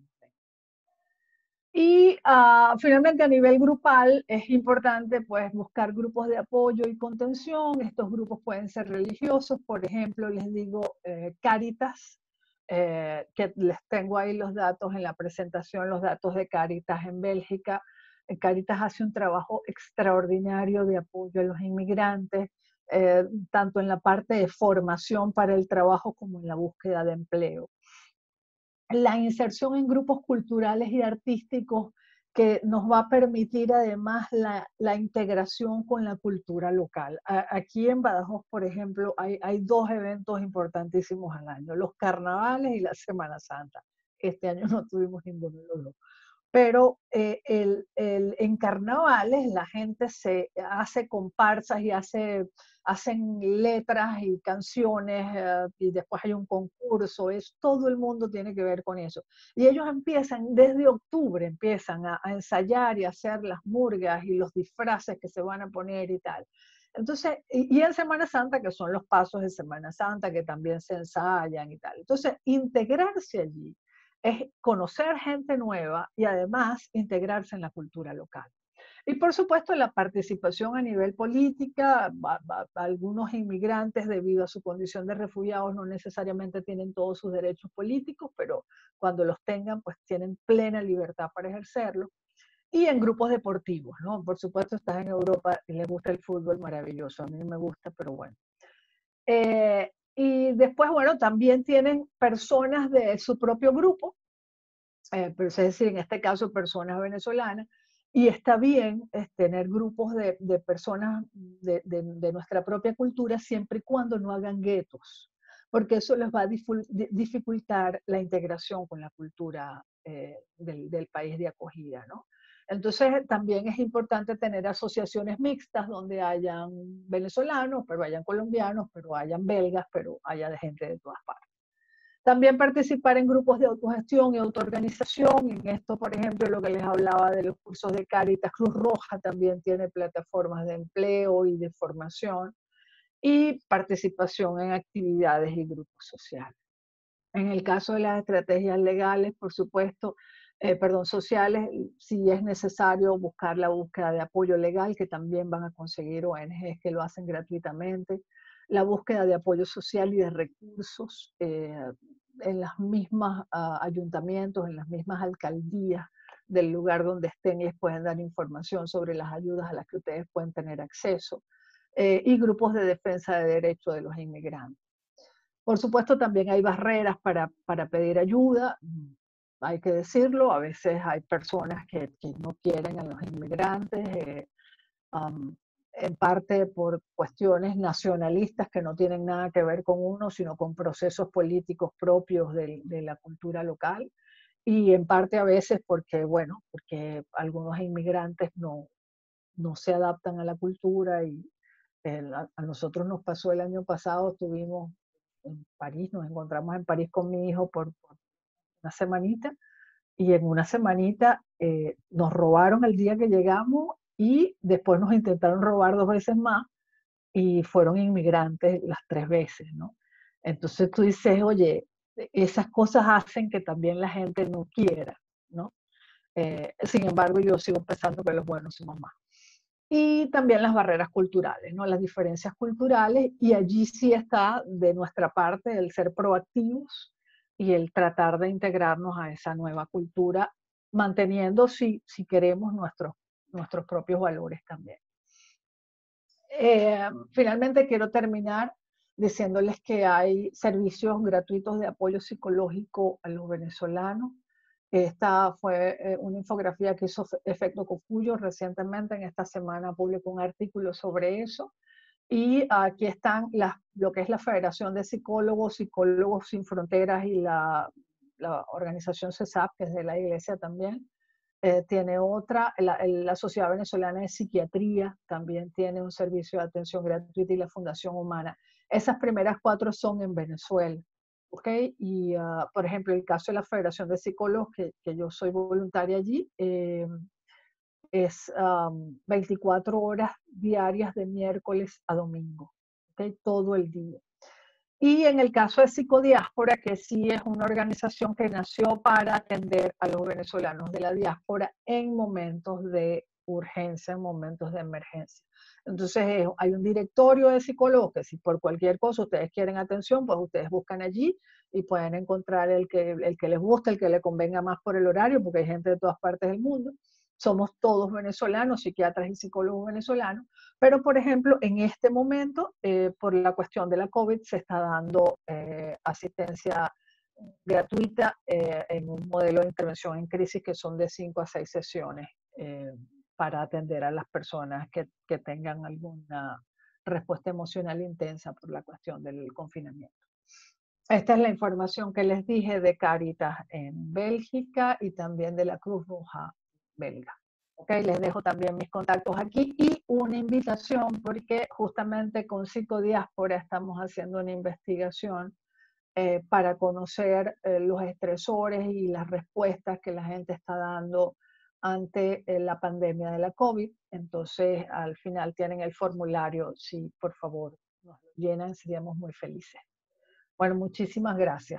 Y uh, finalmente a nivel grupal es importante pues buscar grupos de apoyo y contención. Estos grupos pueden ser religiosos, por ejemplo, les digo eh, Cáritas, eh, que les tengo ahí los datos en la presentación, los datos de Cáritas en Bélgica. Cáritas hace un trabajo extraordinario de apoyo a los inmigrantes, eh, tanto en la parte de formación para el trabajo como en la búsqueda de empleo. La inserción en grupos culturales y artísticos que nos va a permitir además la, la integración con la cultura local. A, aquí en Badajoz, por ejemplo, hay, hay dos eventos importantísimos al año, los carnavales y la Semana Santa. Este año no tuvimos ninguno de los dos. Pero eh, el, el, en carnavales la gente se hace comparsas y hace, hacen letras y canciones eh, y después hay un concurso, es, todo el mundo tiene que ver con eso. Y ellos empiezan, desde octubre empiezan a, a ensayar y a hacer las murgas y los disfraces que se van a poner y tal. Entonces, y, y en Semana Santa, que son los pasos de Semana Santa, que también se ensayan y tal. Entonces, integrarse allí es conocer gente nueva y además integrarse en la cultura local. Y por supuesto la participación a nivel política, va, va, algunos inmigrantes debido a su condición de refugiados no necesariamente tienen todos sus derechos políticos, pero cuando los tengan pues tienen plena libertad para ejercerlo. Y en grupos deportivos, ¿no? Por supuesto estás en Europa y les gusta el fútbol, maravilloso, a mí no me gusta, pero bueno. Eh, y después, bueno, también tienen personas de su propio grupo, eh, pero es decir, en este caso personas venezolanas, y está bien es, tener grupos de, de personas de, de, de nuestra propia cultura siempre y cuando no hagan guetos, porque eso les va a dificultar la integración con la cultura eh, del, del país de acogida, ¿no? Entonces también es importante tener asociaciones mixtas donde hayan venezolanos, pero hayan colombianos, pero hayan belgas, pero haya de gente de todas partes. También participar en grupos de autogestión y autoorganización. En esto, por ejemplo, lo que les hablaba de los cursos de Cáritas, Cruz Roja también tiene plataformas de empleo y de formación. Y participación en actividades y grupos sociales. En el caso de las estrategias legales, por supuesto, eh, perdón, sociales, si es necesario buscar la búsqueda de apoyo legal, que también van a conseguir O N Ges que lo hacen gratuitamente, la búsqueda de apoyo social y de recursos eh, en las mismas uh, ayuntamientos, en las mismas alcaldías del lugar donde estén, les pueden dar información sobre las ayudas a las que ustedes pueden tener acceso, eh, y grupos de defensa de derechos de los inmigrantes. Por supuesto, también hay barreras para, para pedir ayuda, hay que decirlo, a veces hay personas que, que no quieren a los inmigrantes, eh, um, en parte por cuestiones nacionalistas que no tienen nada que ver con uno, sino con procesos políticos propios de, de la cultura local, y en parte a veces porque, bueno, porque algunos inmigrantes no, no se adaptan a la cultura y el, a, a nosotros nos pasó el año pasado, estuvimos en París, nos encontramos en París con mi hijo por, por una semanita, y en una semanita eh, nos robaron el día que llegamos y después nos intentaron robar dos veces más y fueron inmigrantes las tres veces, ¿no? Entonces tú dices, oye, esas cosas hacen que también la gente no quiera, ¿no? Eh, sin embargo, yo sigo pensando que los buenos somos más. Y también las barreras culturales, ¿no? Las diferencias culturales, y allí sí está de nuestra parte el ser proactivos y el tratar de integrarnos a esa nueva cultura, manteniendo, si, si queremos, nuestros, nuestros propios valores también. Eh, finalmente quiero terminar diciéndoles que hay servicios gratuitos de apoyo psicológico a los venezolanos. Esta fue eh, una infografía que hizo Efecto Cocuyo recientemente. En esta semana publicó un artículo sobre eso. Y aquí están las, lo que es la Federación de Psicólogos, Psicólogos Sin Fronteras y la, la organización CESAP, que es de la Iglesia también. Eh, tiene otra, la, la Sociedad Venezolana de Psiquiatría también tiene un servicio de atención gratuita, y la Fundación Humana. Esas primeras cuatro son en Venezuela. ¿Okay? Y, uh, por ejemplo, el caso de la Federación de Psicólogos, que, que yo soy voluntaria allí, eh, es um, veinticuatro horas diarias de miércoles a domingo, ¿okay? Todo el día. Y en el caso de Psicodiáspora, que sí es una organización que nació para atender a los venezolanos de la diáspora en momentos de urgencia, en momentos de emergencia. Entonces eh, hay un directorio de psicólogos que si por cualquier cosa ustedes quieren atención, pues ustedes buscan allí y pueden encontrar el que, el que les guste, el que les convenga más por el horario, porque hay gente de todas partes del mundo. Somos todos venezolanos, psiquiatras y psicólogos venezolanos, pero por ejemplo, en este momento, eh, por la cuestión de la COVID, se está dando eh, asistencia gratuita eh, en un modelo de intervención en crisis que son de cinco a seis sesiones eh, para atender a las personas que, que tengan alguna respuesta emocional intensa por la cuestión del confinamiento. Esta es la información que les dije de Cáritas en Bélgica y también de la Cruz Roja belga. Okay, les dejo también mis contactos aquí y una invitación porque justamente con Psicodiáspora estamos haciendo una investigación eh, para conocer eh, los estresores y las respuestas que la gente está dando ante eh, la pandemia de la COVID. Entonces, al final tienen el formulario. Si por favor nos lo llenan, seríamos muy felices. Bueno, muchísimas gracias.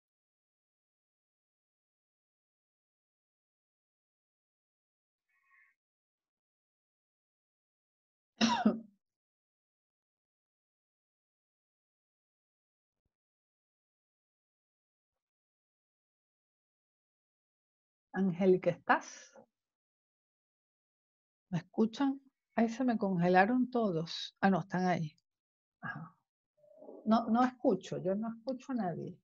Angélica, ¿estás? ¿Me escuchan? Ahí se me congelaron todos. Ah, no, están ahí. Ajá. No, no escucho, yo no escucho a nadie.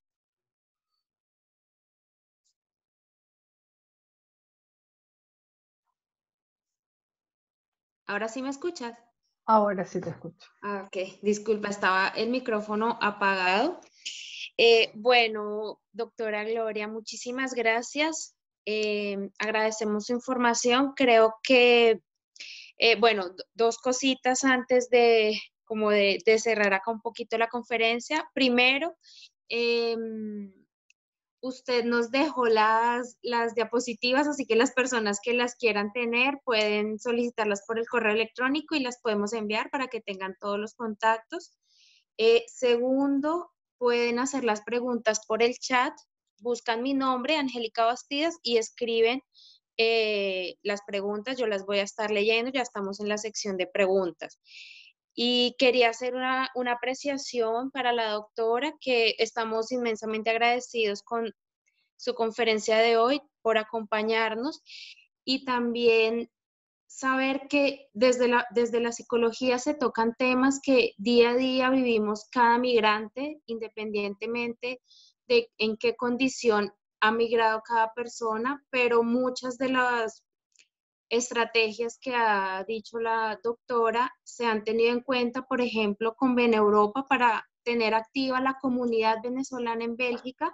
¿Ahora sí me escuchas? Ahora sí te escucho. Ah, ok, disculpa, estaba el micrófono apagado. Eh, bueno, doctora Gloria, muchísimas gracias. Eh, agradecemos su información. Creo que, eh, bueno, dos cositas antes de, como de, de cerrar acá un poquito la conferencia. Primero, eh, usted nos dejó las, las diapositivas, así que las personas que las quieran tener pueden solicitarlas por el correo electrónico y las podemos enviar para que tengan todos los contactos. Eh, segundo, pueden hacer las preguntas por el chat, buscan mi nombre, Angélica Bastidas, y escriben eh, las preguntas, yo las voy a estar leyendo, ya estamos en la sección de preguntas. Y quería hacer una, una apreciación para la doctora, que estamos inmensamente agradecidos con su conferencia de hoy, por acompañarnos, y también saber que desde la, desde la psicología se tocan temas que día a día vivimos cada migrante, independientemente de en qué condición ha migrado cada persona, pero muchas de las estrategias que ha dicho la doctora se han tenido en cuenta, por ejemplo, con Beneuropa para tener activa la comunidad venezolana en Bélgica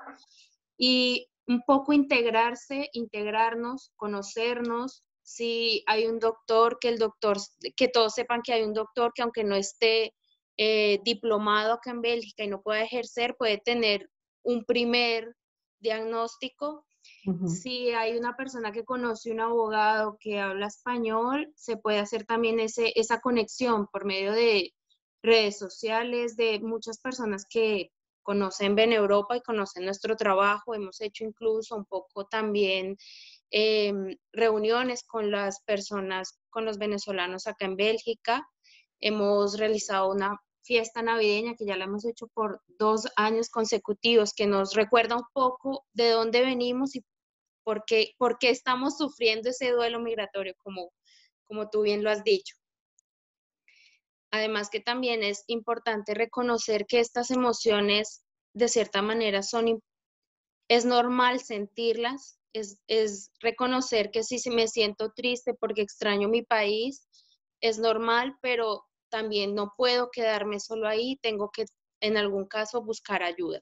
y un poco integrarse, integrarnos, conocernos. Si hay un doctor, que el doctor, que todos sepan que hay un doctor que aunque no esté eh, diplomado acá en Bélgica y no pueda ejercer, puede tener un primer diagnóstico. Uh-huh. Si hay una persona que conoce un abogado que habla español, se puede hacer también ese, esa conexión por medio de redes sociales, de muchas personas que conocen Beneuropa y conocen nuestro trabajo. Hemos hecho incluso un poco también em, reuniones con las personas, con los venezolanos acá en Bélgica. Hemos realizado una fiesta navideña que ya la hemos hecho por dos años consecutivos, que nos recuerda un poco de dónde venimos y por qué, por qué estamos sufriendo ese duelo migratorio, como, como tú bien lo has dicho. Además que también es importante reconocer que estas emociones de cierta manera son, es normal sentirlas, es, es reconocer que si me siento triste porque extraño mi país, es normal, pero también no puedo quedarme solo ahí, tengo que en algún caso buscar ayuda.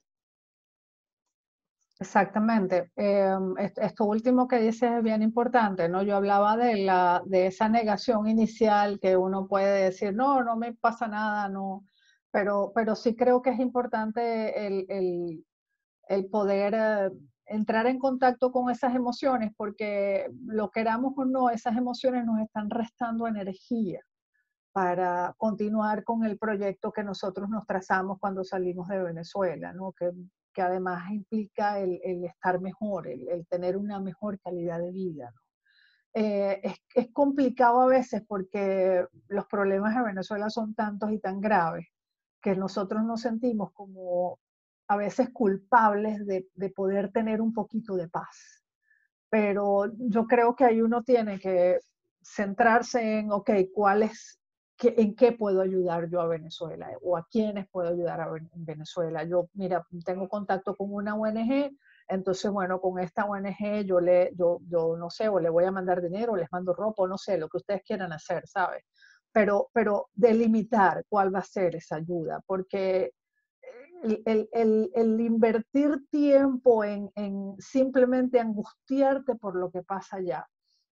Exactamente. Em, est- esto último que dices es bien importante, ¿no? Yo hablaba de la, de esa negación inicial que uno puede decir, no, no me pasa nada, no. Pero, pero sí creo que es importante el, el- el poder eh, entrar en contacto con esas emociones, porque lo queramos o no, esas emociones nos están restando energía para continuar con el proyecto que nosotros nos trazamos cuando salimos de Venezuela, ¿no? Que, que además implica el, el estar mejor, el, el, tener una mejor calidad de vida, ¿no? Eh, es, es complicado a veces porque los problemas de Venezuela son tantos y tan graves que nosotros nos sentimos como a veces culpables de, de poder tener un poquito de paz. Pero yo creo que ahí uno tiene que centrarse en, ok, ¿cuál es, qué, en qué puedo ayudar yo a Venezuela? ¿O a quiénes puedo ayudar a Venezuela? Yo, mira, tengo contacto con una O N G, entonces, bueno, con esta O N G yo, le, yo, yo no sé, o le voy a mandar dinero, o les mando ropa, o no sé, lo que ustedes quieran hacer, ¿sabes? Pero, pero delimitar cuál va a ser esa ayuda, porque el, el, el, el invertir tiempo en, en simplemente angustiarte por lo que pasa allá,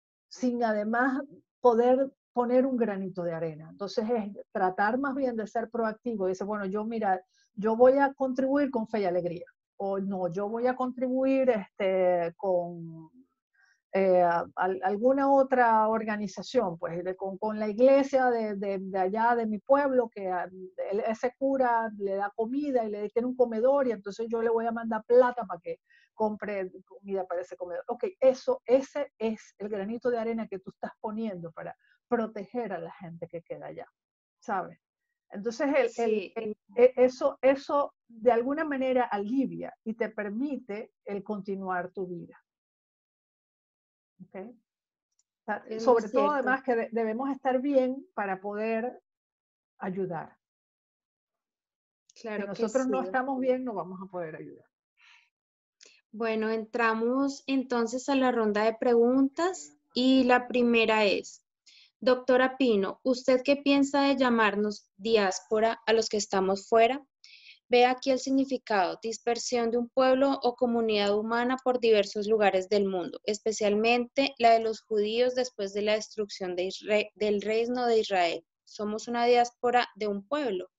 sin además poder poner un granito de arena. Entonces es tratar más bien de ser proactivo y decir, bueno, yo mira, yo voy a contribuir con fe y alegría, o no, yo voy a contribuir este, con eh, al, alguna otra organización, pues de, con, con, la iglesia de, de, de, allá de mi pueblo, que a, el, ese cura le da comida y le tiene un comedor y entonces yo le voy a mandar plata para que compre comida para ese comedor. Ok, eso, ese es el granito de arena que tú estás poniendo para proteger a la gente que queda allá, ¿sabes? Entonces, el, el, Sí, el, eso, eso de alguna manera alivia y te permite el continuar tu vida. ¿Okay? O sea, es muy sobre todo, cierto. además, que de, debemos estar bien para poder ayudar. Si Claro que nosotros no sí. estamos bien, no vamos a poder ayudar. Bueno, entramos entonces a la ronda de preguntas y la primera es, doctora Pino, ¿usted qué piensa de llamarnos diáspora a los que estamos fuera? Ve aquí el significado, dispersión de un pueblo o comunidad humana por diversos lugares del mundo, especialmente la de los judíos después de la destrucción de Isra- del reino de Israel. Somos una diáspora de un pueblo.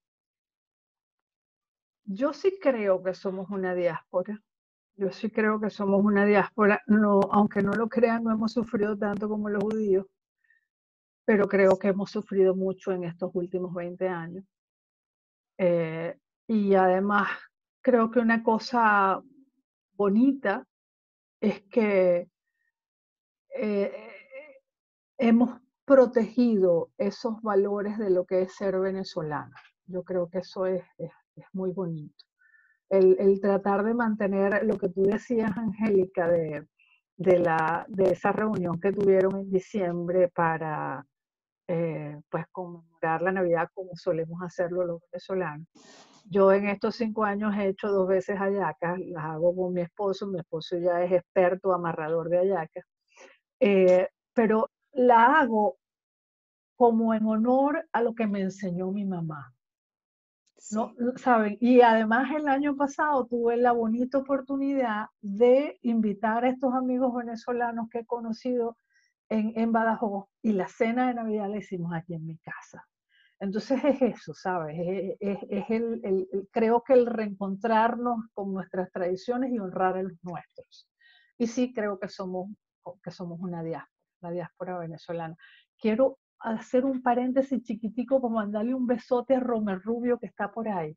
Yo sí creo que somos una diáspora. Yo sí creo que somos una diáspora. No, aunque no lo crean, no hemos sufrido tanto como los judíos, pero creo que hemos sufrido mucho en estos últimos veinte años. Eh, y además, creo que una cosa bonita es que eh, hemos protegido esos valores de lo que es ser venezolano. Yo creo que eso es, es, es muy bonito. El, el, tratar de mantener lo que tú decías, Angélica, de, de, la, de esa reunión que tuvieron en diciembre para eh, pues conmemorar la Navidad como solemos hacerlo los venezolanos. Yo en estos cinco años he hecho dos veces hallacas, las hago con mi esposo, mi esposo ya es experto amarrador de hallacas, eh, pero la hago como en honor a lo que me enseñó mi mamá. ¿No? Sí. ¿Saben? Y además el año pasado tuve la bonita oportunidad de invitar a estos amigos venezolanos que he conocido en, en Badajoz y la cena de Navidad la hicimos aquí en mi casa. Entonces es eso, ¿sabes? Es, es, es el, el, el, creo que el reencontrarnos con nuestras tradiciones y honrar a los nuestros. Y sí creo que somos, que somos una diáspora, la diáspora venezolana. Quiero hacer un paréntesis chiquitico para mandarle un besote a Romer Rubio que está por ahí.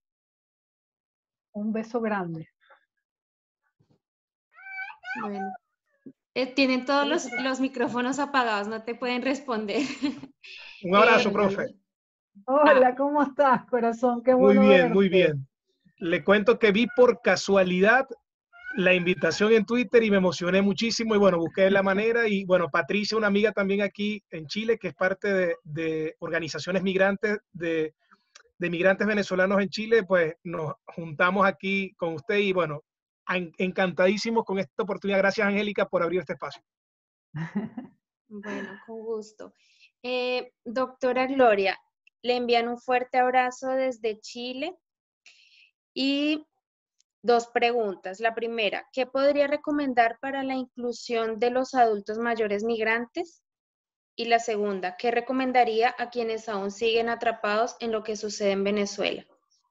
Un beso grande. Bueno, Eh, tienen todos Hola, los, corazón. los micrófonos apagados, no te pueden responder. Un abrazo, Eh, profe. ah, Hola, ¿cómo estás, corazón? Qué Muy bueno bien, muy verte. bien. Le cuento que vi por casualidad la invitación en Twitter y me emocioné muchísimo y bueno, busqué la manera y bueno, Patricia, una amiga también aquí en Chile, que es parte de, de organizaciones migrantes, de, de migrantes venezolanos en Chile, pues nos juntamos aquí con usted y bueno, en, encantadísimos con esta oportunidad. Gracias, Angélica, por abrir este espacio. bueno, con gusto. Eh, doctora Gloria, le envían un fuerte abrazo desde Chile y dos preguntas. La primera, ¿qué podría recomendar para la inclusión de los adultos mayores migrantes? Y la segunda, ¿qué recomendaría a quienes aún siguen atrapados en lo que sucede en Venezuela?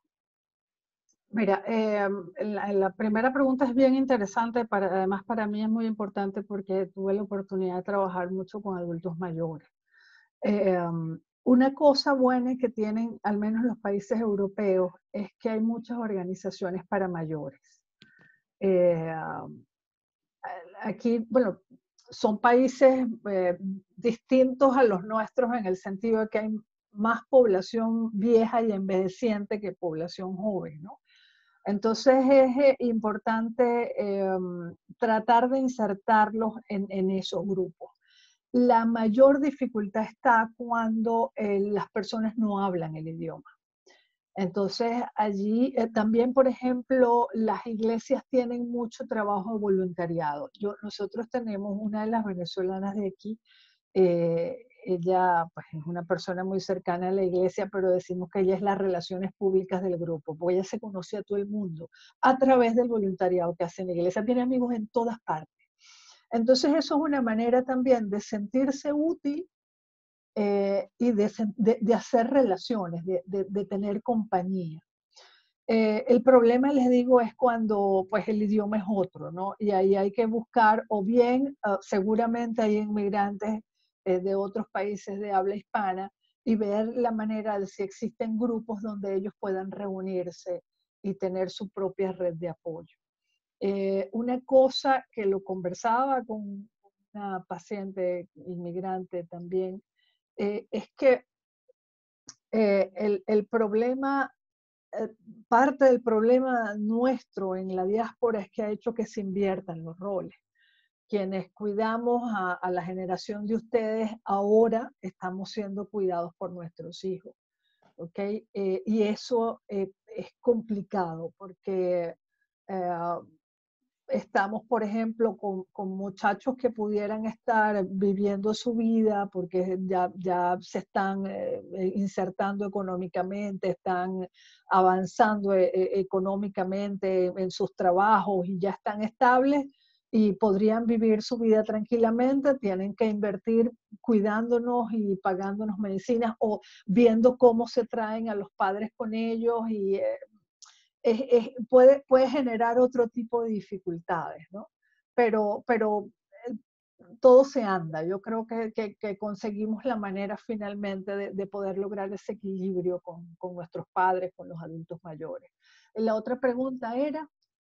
Mira, eh, la, la primera pregunta es bien interesante, para, además para mí es muy importante porque tuve la oportunidad de trabajar mucho con adultos mayores. Eh, um, una cosa buena que tienen al menos los países europeos es que hay muchas organizaciones para mayores. Eh, um, aquí, bueno, son países eh, distintos a los nuestros en el sentido de que hay más población vieja y envejeciente que población joven, ¿no? Entonces es eh, importante eh, tratar de insertarlos en, en esos grupos. La mayor dificultad está cuando eh, las personas no hablan el idioma. Entonces, allí eh, también, por ejemplo, las iglesias tienen mucho trabajo de voluntariado. Yo, nosotros tenemos una de las venezolanas de aquí, eh, ella pues, es una persona muy cercana a la iglesia, pero decimos que ella es las relaciones públicas del grupo, porque ella se conoce a todo el mundo a través del voluntariado que hace en la iglesia. Tiene amigos en todas partes. Entonces, eso es una manera también de sentirse útil eh, y de, de, de, hacer relaciones, de, de, de tener compañía. Eh, el problema, les digo, es cuando pues el idioma es otro, ¿no? Y ahí hay que buscar, o bien, uh, seguramente hay inmigrantes eh, de otros países de habla hispana, y ver la manera de si existen grupos donde ellos puedan reunirse y tener su propia red de apoyo. Eh, una cosa que lo conversaba con una paciente inmigrante también, eh, es que eh, el, el problema, eh, parte del problema nuestro en la diáspora es que ha hecho que se inviertan los roles. Quienes cuidamos a, a la generación de ustedes ahora estamos siendo cuidados por nuestros hijos, ¿ok? Eh, y eso eh, es complicado porque eh, estamos, por ejemplo, con, con, muchachos que pudieran estar viviendo su vida porque ya, ya se están eh, insertando económicamente, están avanzando eh, económicamente en sus trabajos y ya están estables y podrían vivir su vida tranquilamente, tienen que invertir cuidándonos y pagándonos medicinas o viendo cómo se traen a los padres con ellos y eh, es, es, puede, puede generar otro tipo de dificultades, ¿no? Pero, pero eh, todo se anda. Yo creo que, que, que conseguimos la manera finalmente de, de poder lograr ese equilibrio con, con, nuestros padres, con los adultos mayores. La otra pregunta era,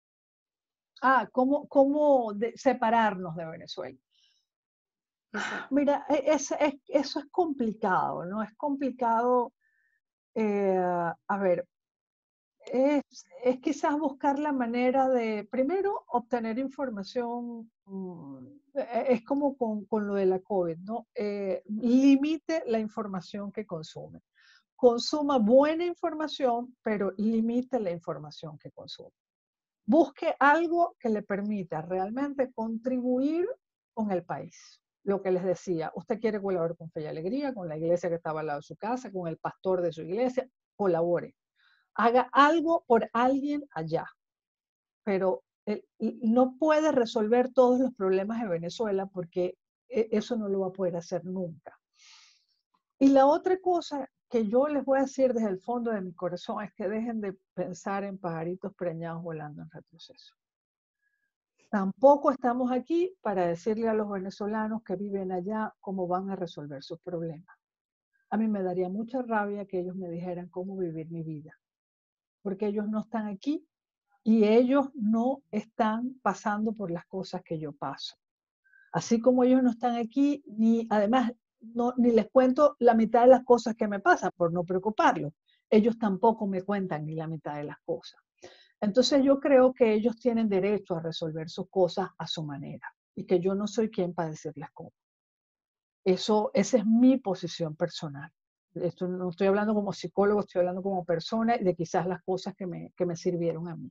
ah, ¿cómo, cómo de, separarnos de Venezuela? Exacto. Mira, es, es, eso es complicado, ¿no? Es complicado, eh, a ver, Es, es quizás buscar la manera de, primero, obtener información, mm, e- es como con, con lo de la COVID, ¿no? Eh, limite la información que consume. Consuma buena información, pero limite la información que consume. Busque algo que le permita realmente contribuir con el país. Lo que les decía, usted quiere colaborar con Fe y Alegría, con la iglesia que estaba al lado de su casa, con el pastor de su iglesia, colabore, haga algo por alguien allá, pero él no puede resolver todos los problemas de Venezuela porque eso no lo va a poder hacer nunca. Y la otra cosa que yo les voy a decir desde el fondo de mi corazón es que dejen de pensar en pajaritos preñados volando en retroceso. Tampoco estamos aquí para decirle a los venezolanos que viven allá cómo van a resolver sus problemas. A mí me daría mucha rabia que ellos me dijeran cómo vivir mi vida, porque ellos no están aquí y ellos no están pasando por las cosas que yo paso. Así como ellos no están aquí, ni además no, ni les cuento la mitad de las cosas que me pasan por no preocuparlos. Ellos tampoco me cuentan ni la mitad de las cosas. Entonces yo creo que ellos tienen derecho a resolver sus cosas a su manera y que yo no soy quien para decirles cómo. Eso, esa es mi posición personal. Esto no estoy hablando como psicólogo, estoy hablando como persona y de quizás las cosas que me, que me sirvieron a mí.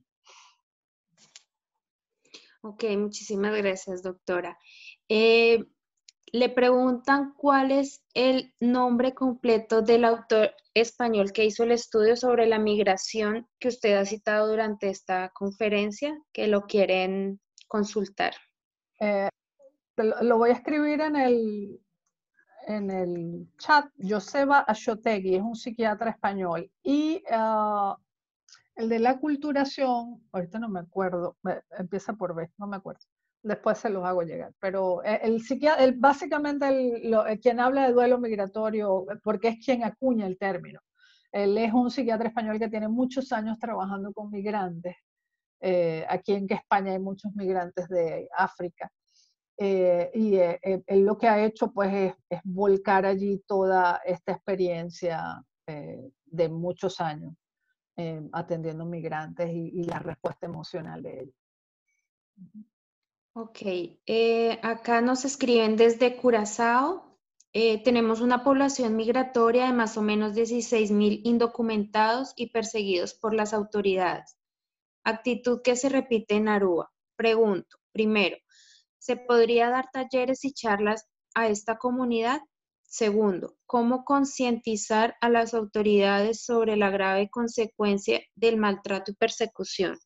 Ok, muchísimas gracias, doctora. Eh, le preguntan cuál es el nombre completo del autor español que hizo el estudio sobre la migración que usted ha citado durante esta conferencia, que lo quieren consultar. Eh, lo, lo voy a escribir en el, en el chat. Joseba Ashotegui es un psiquiatra español. Y uh, el de la aculturación, ahorita no me acuerdo, me, empieza por B, no me acuerdo. Después se los hago llegar. Pero el psiquiatra, el, básicamente el, lo, el, quien habla de duelo migratorio, porque es quien acuña el término. Él es un psiquiatra español que tiene muchos años trabajando con migrantes. Eh, aquí en España hay muchos migrantes de África. Eh, y eh, él lo que ha hecho pues es, es volcar allí toda esta experiencia eh, de muchos años eh, atendiendo migrantes y, y la respuesta emocional de ellos. Ok, eh, acá nos escriben desde Curazao. Eh, tenemos una población migratoria de más o menos dieciséis mil indocumentados y perseguidos por las autoridades. Actitud que se repite en Aruba. Pregunto, primero, ¿se podría dar talleres y charlas a esta comunidad? Segundo, ¿cómo concientizar a las autoridades sobre la grave consecuencia del maltrato y persecución?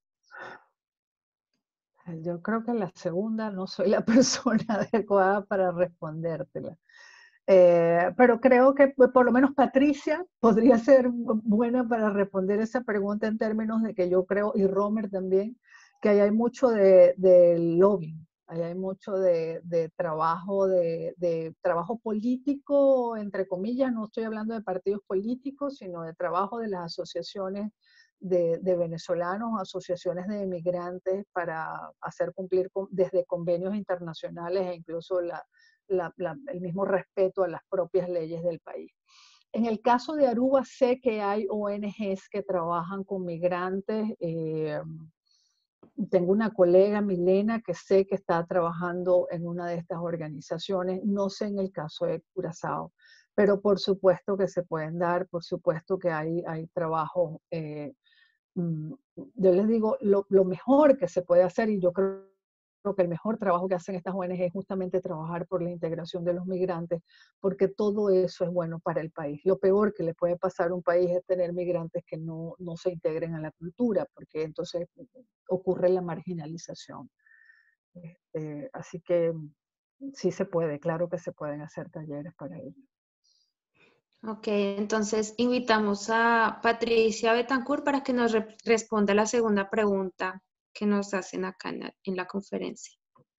Yo creo que la segunda no soy la persona adecuada para respondértela. Eh, pero creo que por lo menos Patricia podría ser buena para responder esa pregunta en términos de que yo creo, y Romer también, que ahí hay mucho de, de lobbying, ahí hay mucho de, de trabajo, de, de trabajo político, entre comillas, no estoy hablando de partidos políticos, sino de trabajo de las asociaciones de, de venezolanos, asociaciones de inmigrantes para hacer cumplir con, desde convenios internacionales e incluso la, la, la, el mismo respeto a las propias leyes del país. En el caso de Aruba sé que hay O N Ges que trabajan con migrantes. Eh, tengo una colega, Milena, que sé que está trabajando en una de estas organizaciones. No sé en el caso de Curazao, pero por supuesto que se pueden dar, por supuesto que hay, hay trabajo. Eh, yo les digo, lo, lo mejor que se puede hacer, y yo creo Creo que el mejor trabajo que hacen estas O N Ges es justamente trabajar por la integración de los migrantes, porque todo eso es bueno para el país. Lo peor que le puede pasar a un país es tener migrantes que no, no se integren a la cultura, porque entonces ocurre la marginalización. Eh, así que sí se puede, claro que se pueden hacer talleres para ello. Ok, entonces invitamos a Patricia Betancourt para que nos re responda la segunda pregunta que nos hacen acá en la, en la conferencia.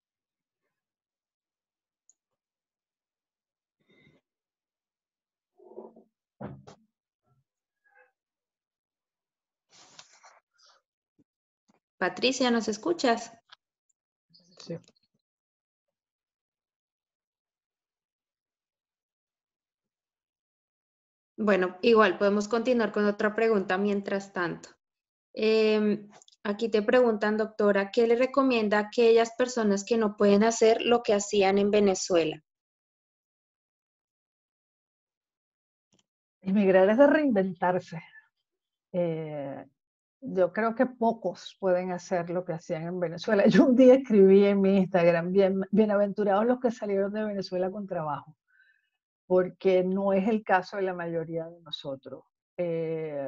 Patricia, ¿nos escuchas? Sí. Bueno, igual podemos continuar con otra pregunta mientras tanto. Eh, aquí te preguntan, doctora, ¿qué le recomienda a aquellas personas que no pueden hacer lo que hacían en Venezuela? Emigrar es de reinventarse. Eh, yo creo que pocos pueden hacer lo que hacían en Venezuela. Yo un día escribí en mi Instagram, bien, bienaventurados los que salieron de Venezuela con trabajo, porque no es el caso de la mayoría de nosotros. Eh,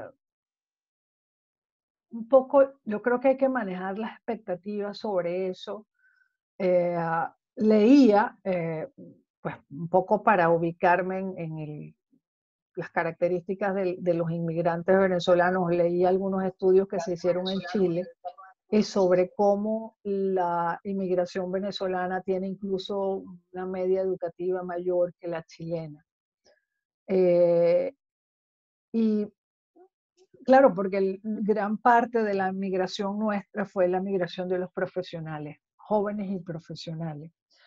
un poco, yo creo que hay que manejar las expectativas sobre eso. Eh, leía, eh, pues un poco para ubicarme en, en el, las características de, de los inmigrantes venezolanos, leí algunos estudios que se hicieron en Chile y sobre cómo la inmigración venezolana tiene incluso una media educativa mayor que la chilena. Eh, y claro, porque el, gran parte de la migración nuestra fue la migración de los profesionales, jóvenes y profesionales.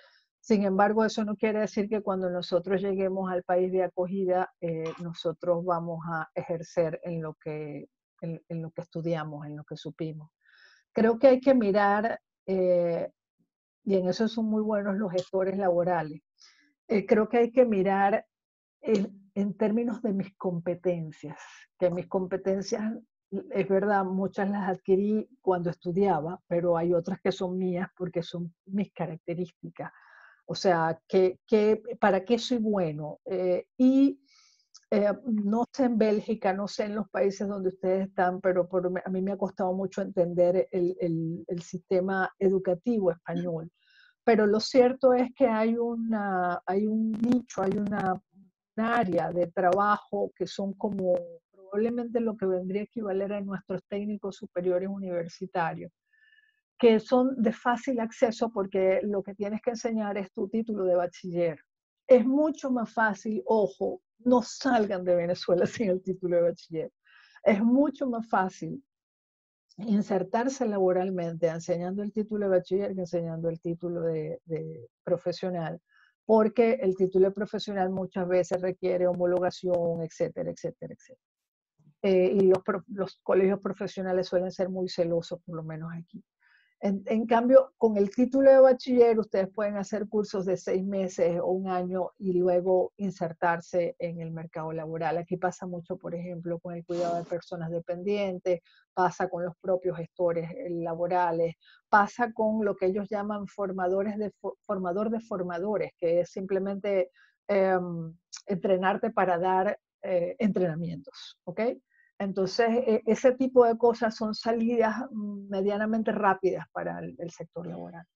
Sin embargo, eso no quiere decir que cuando nosotros lleguemos al país de acogida, eh, nosotros vamos a ejercer en lo que, en, en lo que estudiamos, en lo que supimos. Creo que hay que mirar, eh, y en eso son muy buenos los gestores laborales, eh, creo que hay que mirar en, en términos de mis competencias, que mis competencias, es verdad, muchas las adquirí cuando estudiaba, pero hay otras que son mías porque son mis características. O sea, que, que, ¿para qué soy bueno? Eh, y eh, no sé en Bélgica, no sé en los países donde ustedes están, pero por, a mí me ha costado mucho entender el, el, el sistema educativo español. Pero lo cierto es que hay, una, hay un nicho, hay una, una área de trabajo que son como probablemente lo que vendría a equivaler a nuestros técnicos superiores universitarios, que son de fácil acceso porque lo que tienes que enseñar es tu título de bachiller. Es mucho más fácil, ojo, no salgan de Venezuela sin el título de bachiller. Es mucho más fácil insertarse laboralmente enseñando el título de bachiller que enseñando el título de, de profesional, porque el título de profesional muchas veces requiere homologación, etcétera, etcétera, etcétera. Eh, y los, los colegios profesionales suelen ser muy celosos, por lo menos aquí. En, en cambio, con el título de bachiller, ustedes pueden hacer cursos de seis meses o un año y luego insertarse en el mercado laboral. Aquí pasa mucho, por ejemplo, con el cuidado de personas dependientes, pasa con los propios gestores laborales, pasa con lo que ellos llaman formadores de, formador de formadores, que es simplemente eh, entrenarte para dar eh, entrenamientos, ¿ok? Entonces, ese tipo de cosas son salidas medianamente rápidas para el, el sector laboral.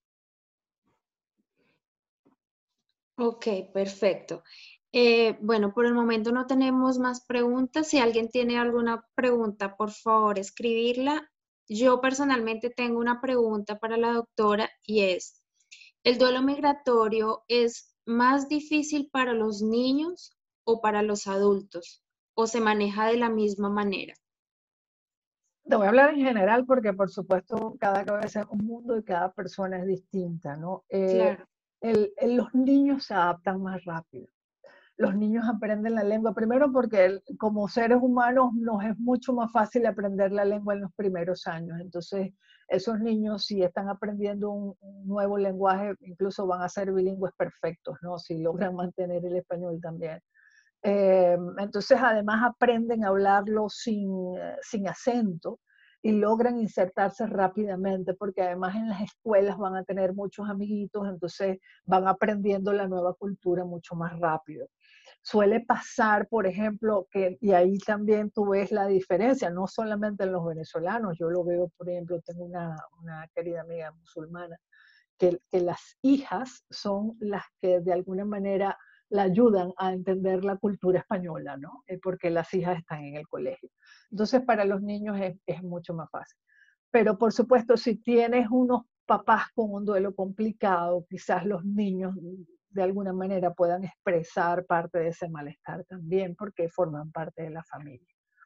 Ok, perfecto. Eh, bueno, por el momento no tenemos más preguntas. Si alguien tiene alguna pregunta, por favor, escribirla. Yo personalmente tengo una pregunta para la doctora y es, ¿el duelo migratorio es más difícil para los niños o para los adultos? ¿O se maneja de la misma manera? Te voy a hablar en general porque, por supuesto, cada cabeza es un mundo y cada persona es distinta, ¿no? Eh, Claro. el, el, los niños se adaptan más rápido. Los niños aprenden la lengua, primero porque el, como seres humanos nos es mucho más fácil aprender la lengua en los primeros años. Entonces, esos niños, si están aprendiendo un, un nuevo lenguaje, incluso van a ser bilingües perfectos, ¿no? Si logran mantener el español también. Eh, entonces, además, aprenden a hablarlo sin, sin acento y logran insertarse rápidamente, porque además en las escuelas van a tener muchos amiguitos, entonces van aprendiendo la nueva cultura mucho más rápido. Suele pasar, por ejemplo, que, y ahí también tú ves la diferencia, no solamente en los venezolanos, yo lo veo, por ejemplo, tengo una, una querida amiga musulmana, que, que las hijas son las que de alguna manera la ayudan a entender la cultura española, ¿no? Eh, porque las hijas están en el colegio. Entonces, para los niños es, es mucho más fácil. Pero, por supuesto, si tienes unos papás con un duelo complicado, quizás los niños de alguna manera puedan expresar parte de ese malestar también, porque forman parte de la familia.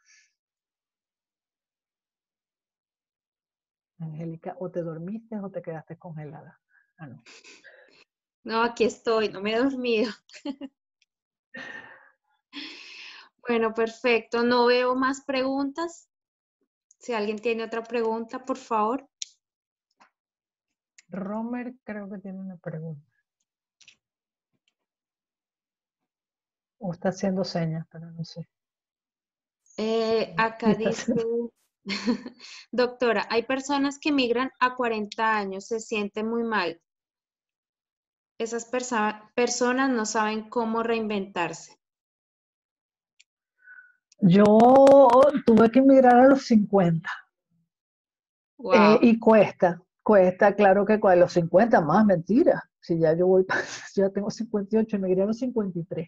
Angélica, o te dormiste o te quedaste congelada. Ah, no. No, aquí estoy, no me he dormido. Bueno, perfecto. No veo más preguntas. Si alguien tiene otra pregunta, por favor. Romer creo que tiene una pregunta. O está haciendo señas, pero no sé. Eh, acá dice, doctora, hay personas que migran a cuarenta años, se sienten muy mal. Esas perso- personas no saben cómo reinventarse. Yo tuve que emigrar a los cincuenta. Wow. Eh, y cuesta, cuesta, claro que a los cincuenta más, mentira. Si ya yo voy, ya tengo cincuenta y ocho, emigré a los cincuenta y tres.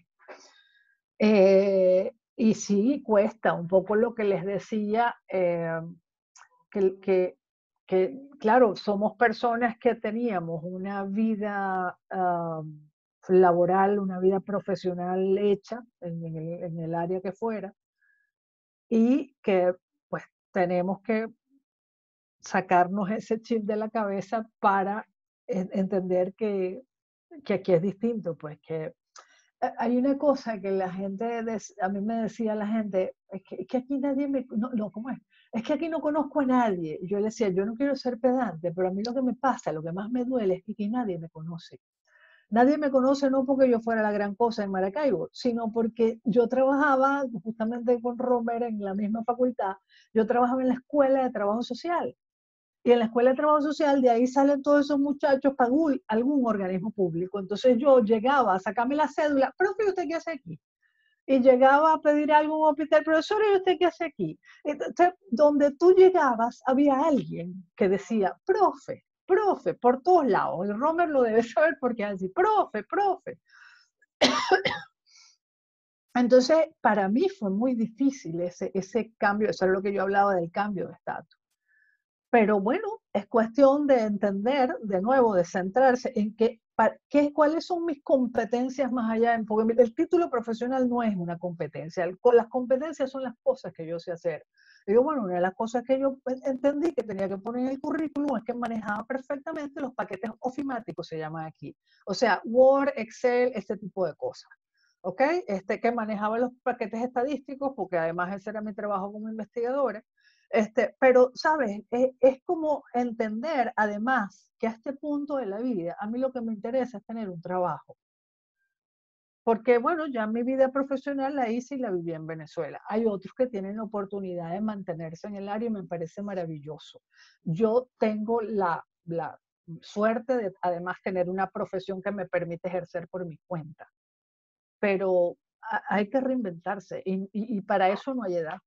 Eh, y sí, cuesta un poco lo que les decía, eh, que, que, que, claro, somos personas que teníamos una vida uh, laboral, una vida profesional hecha en, en, el, en el área que fuera, y que pues tenemos que sacarnos ese chip de la cabeza para entender que que aquí es distinto, pues que hay una cosa que la gente, a mí me decía la gente, es que, es que aquí nadie me, no, no, ¿cómo es? Es que aquí no conozco a nadie. Y yo le decía, yo no quiero ser pedante, pero a mí lo que me pasa, lo que más me duele es que aquí nadie me conoce. Nadie me conoce no porque yo fuera la gran cosa en Maracaibo, sino porque yo trabajaba justamente con Romer en la misma facultad, yo trabajaba en la Escuela de Trabajo Social. Y en la Escuela de Trabajo Social, de ahí salen todos esos muchachos para algún organismo público. Entonces yo llegaba a sacarme la cédula, profe, ¿y usted qué hace aquí? Y llegaba a pedir algo en un hospital, profesor, ¿y usted qué hace aquí? Entonces, donde tú llegabas, había alguien que decía, profe, profe, por todos lados. El Romer lo debe saber porque así, profe, profe. Entonces, para mí fue muy difícil ese, ese cambio, eso es lo que yo hablaba del cambio de estatus. Pero bueno, es cuestión de entender, de nuevo, de centrarse en qué, qué, cuáles son mis competencias más allá. Porque el título profesional no es una competencia. Las competencias son las cosas que yo sé hacer. Y yo, bueno, una de las cosas que yo entendí que tenía que poner en el currículum es que manejaba perfectamente los paquetes ofimáticos, se llaman aquí. O sea, Word, Excel, este tipo de cosas. ¿Ok? Este, que manejaba los paquetes estadísticos, porque además ese era mi trabajo como investigadora. Este, pero, ¿sabes? Es, es como entender, además, que a este punto de la vida, a mí lo que me interesa es tener un trabajo. Porque, bueno, ya mi vida profesional la hice y la viví en Venezuela. Hay otros que tienen la oportunidad de mantenerse en el área y me parece maravilloso. Yo tengo la, la suerte de, además, tener una profesión que me permite ejercer por mi cuenta. Pero hay que reinventarse y, y, y para eso no hay edad.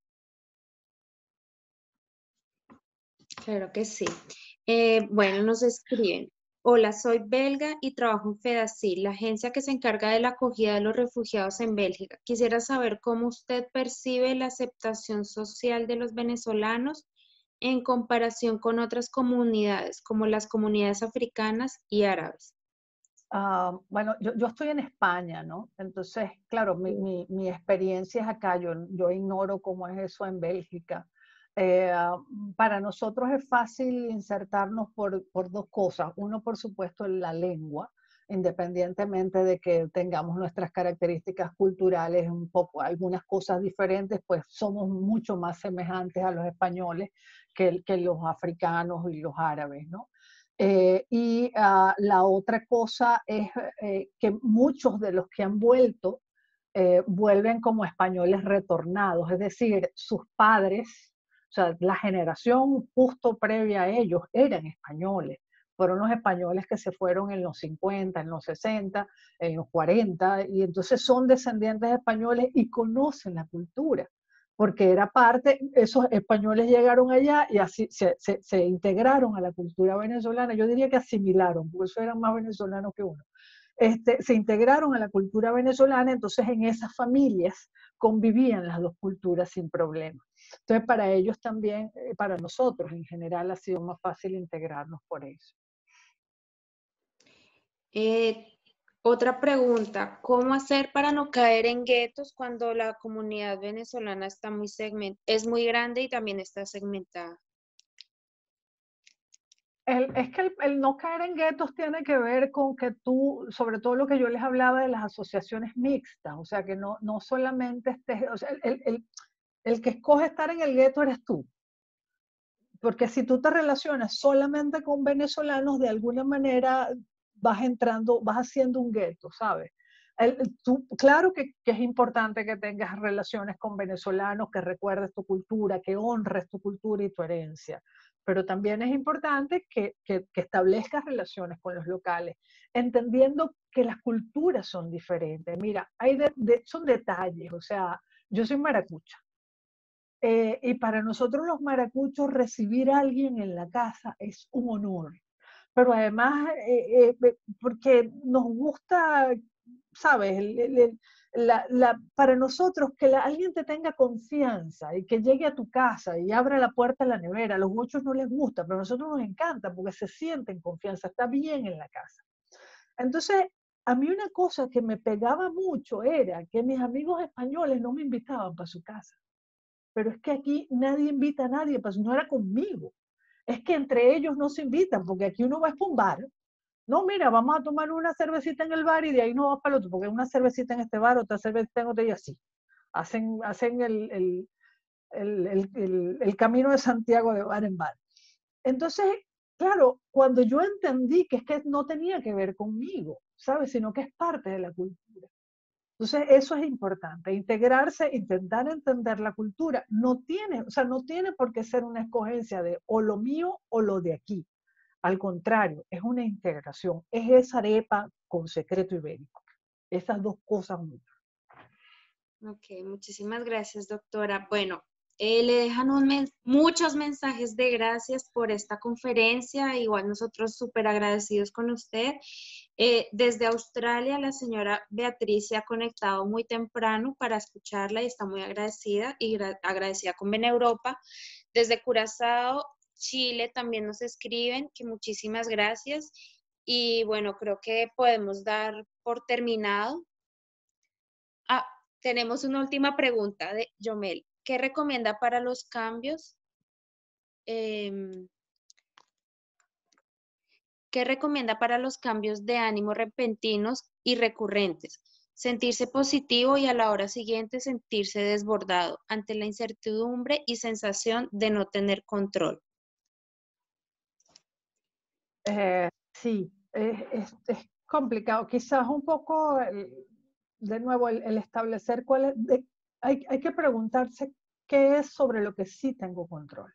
Claro que sí. Eh, bueno, nos escriben. Hola, soy belga y trabajo en FEDACIL, la agencia que se encarga de la acogida de los refugiados en Bélgica. Quisiera saber cómo usted percibe la aceptación social de los venezolanos en comparación con otras comunidades, como las comunidades africanas y árabes. Uh, bueno, yo, yo estoy en España, ¿no? Entonces, claro, mi, mi, mi experiencia es acá. Yo, yo ignoro cómo es eso en Bélgica. Eh, para nosotros es fácil insertarnos por, por dos cosas. Uno, por supuesto, la lengua, independientemente de que tengamos nuestras características culturales, un poco, algunas cosas diferentes, pues somos mucho más semejantes a los españoles que, que los africanos y los árabes, ¿no? Eh, y uh, la otra cosa es eh, que muchos de los que han vuelto eh, vuelven como españoles retornados, es decir, sus padres, o sea, la generación justo previa a ellos eran españoles. Fueron los españoles que se fueron en los cincuenta, en los sesenta, en los cuarenta, y entonces son descendientes españoles y conocen la cultura, porque era parte, esos españoles llegaron allá y así se, se, se integraron a la cultura venezolana. Yo diría que asimilaron, porque eso eran más venezolanos que uno. Este, se integraron a la cultura venezolana, entonces en esas familias convivían las dos culturas sin problema. Entonces para ellos también, para nosotros en general, ha sido más fácil integrarnos por eso. Eh, otra pregunta, ¿cómo hacer para no caer en guetos cuando la comunidad venezolana está muy segment es muy grande y también está segmentada? El, es que el, el no caer en guetos tiene que ver con que tú, sobre todo lo que yo les hablaba de las asociaciones mixtas, o sea, que no, no solamente estés, o sea, el, el, el que escoge estar en el gueto eres tú. Porque si tú te relacionas solamente con venezolanos, de alguna manera vas entrando, vas haciendo un gueto, ¿sabes? El, tú, claro que, que es importante que tengas relaciones con venezolanos, que recuerdes tu cultura, que honres tu cultura y tu herencia, pero también es importante que, que, que establezcas relaciones con los locales, entendiendo que las culturas son diferentes. Mira, hay de, de, son detalles, o sea, yo soy maracucha. Eh, y para nosotros los maracuchos recibir a alguien en la casa es un honor. Pero además, eh, eh, porque nos gusta, ¿sabes? El, el, el, la, la, para nosotros que la, alguien te tenga confianza y que llegue a tu casa y abra la puerta de la nevera, a los muchos no les gusta, pero a nosotros nos encanta porque se sienten confianza, está bien en la casa. Entonces, a mí una cosa que me pegaba mucho era que mis amigos españoles no me invitaban para su casa. Pero es que aquí nadie invita a nadie, pues no era conmigo. Es que entre ellos no se invitan, porque aquí uno va a un bar, No, mira, vamos a tomar una cervecita en el bar y de ahí nos vamos para el otro, porque una cervecita en este bar, otra cervecita en otro y así. Hacen, hacen el, el, el, el, el, el camino de Santiago de bar en bar. Entonces, claro, cuando yo entendí que es que no tenía que ver conmigo, ¿sabes? Sino que es parte de la cultura. Entonces, eso es importante, integrarse, intentar entender la cultura. No tiene, o sea, no tiene por qué ser una escogencia de o lo mío o lo de aquí. Al contrario, es una integración. Es esa arepa con secreto ibérico. Esas dos cosas juntas. Ok, muchísimas gracias, doctora. Bueno, eh, le dejan un men- muchos mensajes de gracias por esta conferencia. Igual nosotros súper agradecidos con usted. Eh, desde Australia, la señora Beatriz se ha conectado muy temprano para escucharla y está muy agradecida y gra- agradecida con Beneuropa. Desde Curazao, Chile, también nos escriben que muchísimas gracias. Y bueno, creo que podemos dar por terminado. Ah, tenemos una última pregunta de Yomel. ¿Qué recomienda para los cambios? em, ¿Qué recomienda para los cambios de ánimo repentinos y recurrentes? Sentirse positivo y a la hora siguiente sentirse desbordado ante la incertidumbre y sensación de no tener control. Eh, sí, es, es, es complicado. Quizás un poco, el, de nuevo, el, el establecer cuál es, de, hay, hay que preguntarse qué es sobre lo que sí tengo control.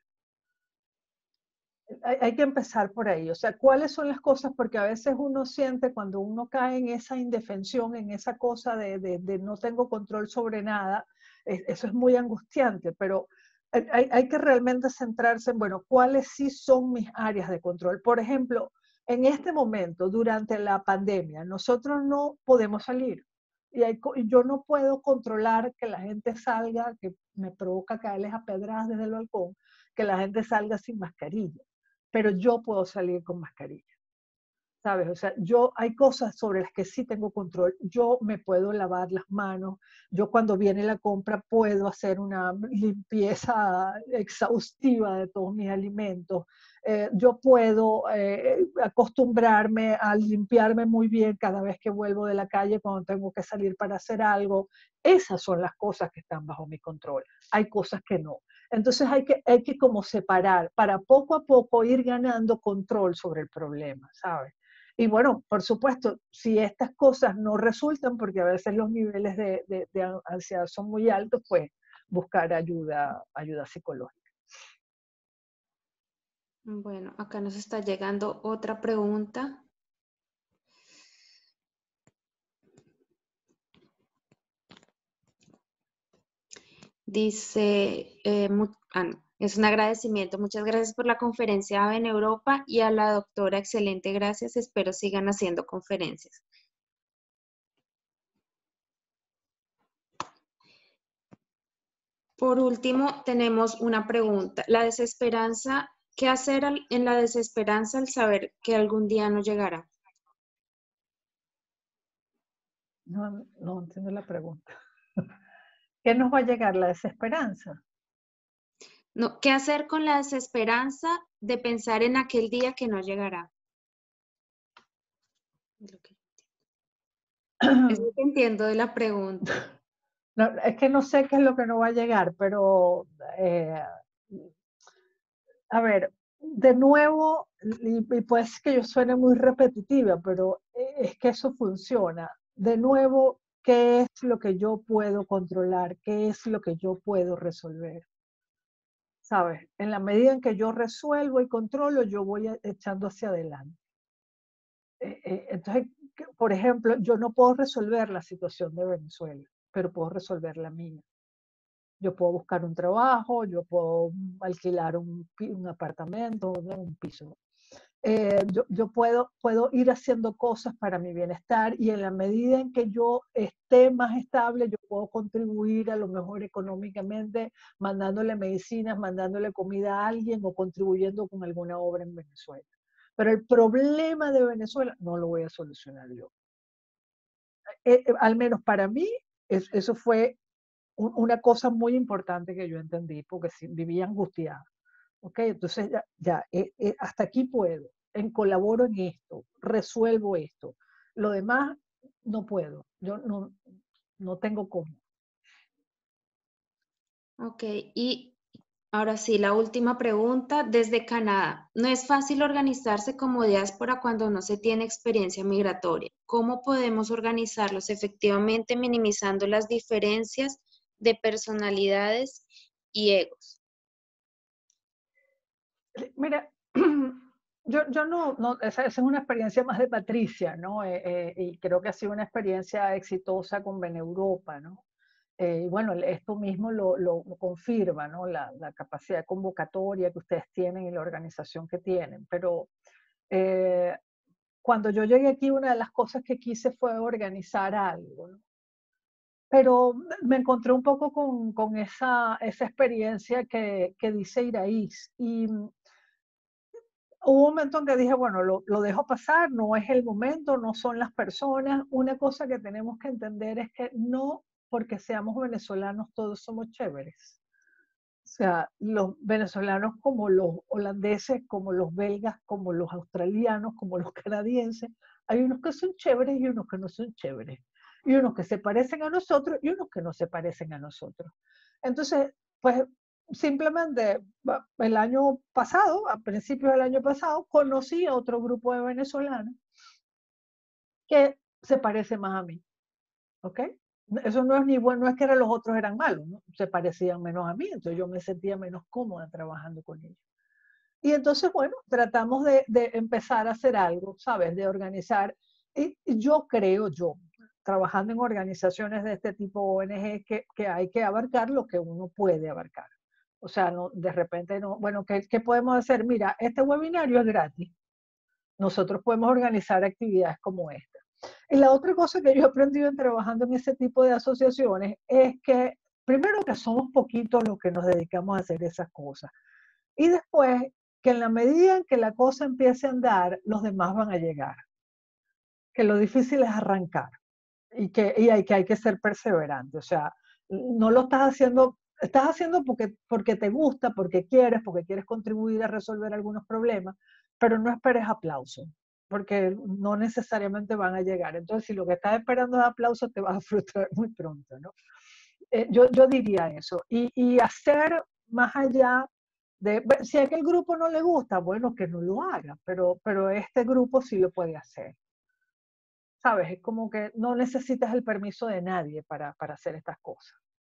Hay, hay que empezar por ahí, o sea, cuáles son las cosas, porque a veces uno siente cuando uno cae en esa indefensión, en esa cosa de, de, de no tengo control sobre nada, es, eso es muy angustiante, pero hay, hay que realmente centrarse en, bueno, cuáles sí son mis áreas de control. Por ejemplo, en este momento, durante la pandemia, nosotros no podemos salir. Y hay, yo no puedo controlar que la gente salga, que me provoca caerles a pedradas desde el balcón, que la gente salga sin mascarilla, pero yo puedo salir con mascarilla, ¿sabes? O sea, yo hay cosas sobre las que sí tengo control. Yo me puedo lavar las manos. Yo cuando viene la compra puedo hacer una limpieza exhaustiva de todos mis alimentos. Eh, yo puedo eh, acostumbrarme a limpiarme muy bien cada vez que vuelvo de la calle cuando tengo que salir para hacer algo. Esas son las cosas que están bajo mi control. Hay cosas que no. Entonces hay que, hay que como separar para poco a poco ir ganando control sobre el problema, ¿sabes? Y bueno, por supuesto, si estas cosas no resultan, porque a veces los niveles de, de, de ansiedad son muy altos, pues buscar ayuda, ayuda psicológica. Bueno, acá nos está llegando otra pregunta. Dice, eh, ah, no, es un agradecimiento. Muchas gracias por la conferencia en Europa y a la doctora, excelente, gracias. Espero sigan haciendo conferencias. Por último, tenemos una pregunta. La desesperanza, ¿qué hacer al, en la desesperanza al saber que algún día no llegará? No, no entiendo la pregunta. ¿Qué nos va a llegar? ¿La desesperanza? No, ¿qué hacer con la desesperanza de pensar en aquel día que no llegará? Es lo que, es lo que entiendo de la pregunta. No, es que no sé qué es lo que no va a llegar, pero eh, a ver, de nuevo, y, y puede ser que yo suene muy repetitiva, pero es que eso funciona. De nuevo, ¿qué es lo que yo puedo controlar? ¿Qué es lo que yo puedo resolver? ¿Sabes? En la medida en que yo resuelvo y controlo, yo voy echando hacia adelante. Eh, eh, entonces, por ejemplo, yo no puedo resolver la situación de Venezuela, pero puedo resolver la mía. Yo puedo buscar un trabajo, yo puedo alquilar un, un apartamento, un piso. Eh, yo, yo puedo, puedo ir haciendo cosas para mi bienestar y en la medida en que yo esté más estable, yo puedo contribuir a lo mejor económicamente, mandándole medicinas, mandándole comida a alguien o contribuyendo con alguna obra en Venezuela. Pero el problema de Venezuela no lo voy a solucionar yo. Eh, eh, al menos para mí, es, eso fue un, una cosa muy importante que yo entendí, porque si, vivía angustiada. ¿Ok? Entonces ya, ya eh, eh, hasta aquí puedo. en colaboro en esto, resuelvo esto. Lo demás no puedo, yo no, no tengo cómo. Ok, y ahora sí, la última pregunta desde Canadá. No es fácil organizarse como diáspora cuando no se tiene experiencia migratoria. ¿Cómo podemos organizarlos efectivamente minimizando las diferencias de personalidades y egos? Mira, yo, yo no, no esa, esa es una experiencia más de Patricia, ¿no? Eh, eh, y creo que ha sido una experiencia exitosa con Beneuropa, ¿no? Eh, y bueno, esto mismo lo, lo, lo confirma, ¿no? La, la capacidad de convocatoria que ustedes tienen y la organización que tienen. Pero eh, cuando yo llegué aquí, una de las cosas que quise fue organizar algo, ¿no? Pero me encontré un poco con, con esa, esa experiencia que, que dice Iraíz. Y hubo un momento en que dije, bueno, lo, lo dejo pasar, no es el momento, no son las personas. Una cosa que tenemos que entender es que no porque seamos venezolanos todos somos chéveres. O sea, los venezolanos como los holandeses, como los belgas, como los australianos, como los canadienses, hay unos que son chéveres y unos que no son chéveres. Y unos que se parecen a nosotros y unos que no se parecen a nosotros. Entonces, pues simplemente el año pasado, a principios del año pasado, conocí a otro grupo de venezolanos que se parece más a mí. ¿Ok? Eso no es ni bueno, no es que los otros eran malos, ¿no? Se parecían menos a mí, entonces yo me sentía menos cómoda trabajando con ellos. Y entonces, bueno, tratamos de, de empezar a hacer algo, ¿sabes? De organizar. Y yo creo, yo, trabajando en organizaciones de este tipo O N G, que, que hay que abarcar lo que uno puede abarcar. O sea, no, de repente no, bueno, ¿qué, ¿qué podemos hacer? Mira, este webinario es gratis. Nosotros podemos organizar actividades como esta. Y la otra cosa que yo he aprendido en trabajando en ese tipo de asociaciones es que, primero, que somos poquitos los que nos dedicamos a hacer esas cosas. Y después, que en la medida en que la cosa empiece a andar, los demás van a llegar. Que lo difícil es arrancar. Y que, y hay, que hay que ser perseverante. O sea, no lo estás haciendo, estás haciendo porque, porque te gusta, porque quieres, porque quieres contribuir a resolver algunos problemas, pero no esperes aplausos, porque no necesariamente van a llegar. Entonces, si lo que estás esperando es aplausos, te vas a frustrar muy pronto, ¿no? Eh, yo, yo diría eso. Y, y hacer más allá de, si a aquel grupo no le gusta, bueno, que no lo haga, pero, pero este grupo sí lo puede hacer. ¿Sabes? Es como que no necesitas el permiso de nadie para, para hacer estas cosas.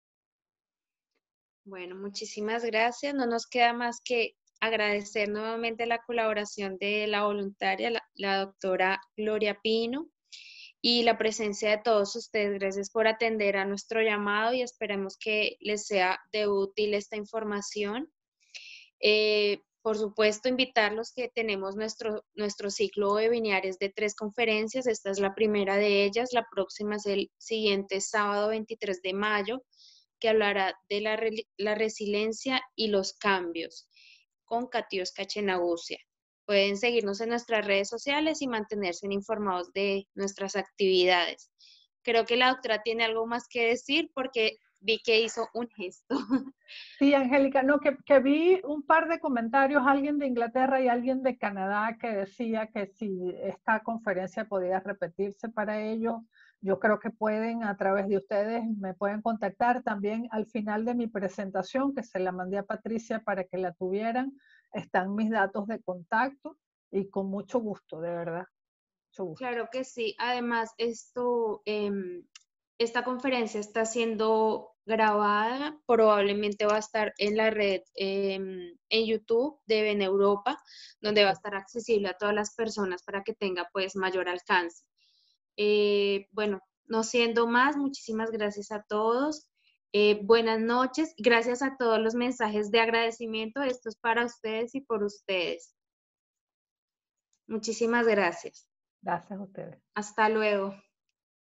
Bueno, muchísimas gracias. No nos queda más que agradecer nuevamente la colaboración de la voluntaria, la, la doctora Gloria Pino, y la presencia de todos ustedes. Gracias por atender a nuestro llamado y esperemos que les sea de útil esta información. Eh, por supuesto, invitarlos que tenemos nuestro, nuestro ciclo de webinarios de tres conferencias. Esta es la primera de ellas. La próxima es el siguiente sábado veintitrés de mayo, que hablará de la, la resiliencia y los cambios con Katiuska Chenagucia. Pueden seguirnos en nuestras redes sociales y mantenerse informados de nuestras actividades. Creo que la doctora tiene algo más que decir porque vi que hizo un gesto. Sí, Angélica, no, que, que vi un par de comentarios, alguien de Inglaterra y alguien de Canadá que decía que si esta conferencia podía repetirse para ellos, yo creo que pueden, a través de ustedes, me pueden contactar también al final de mi presentación, que se la mandé a Patricia para que la tuvieran, están mis datos de contacto y con mucho gusto, de verdad. Mucho gusto. Claro que sí. Además, esto, eh, esta conferencia está siendo grabada, probablemente va a estar en la red eh, en YouTube de Beneuropa, donde va a estar accesible a todas las personas para que tenga pues mayor alcance. Eh, bueno, no siendo más, muchísimas gracias a todos. Eh, buenas noches. Gracias a todos los mensajes de agradecimiento. Esto es para ustedes y por ustedes. Muchísimas gracias. Gracias a ustedes. Hasta luego.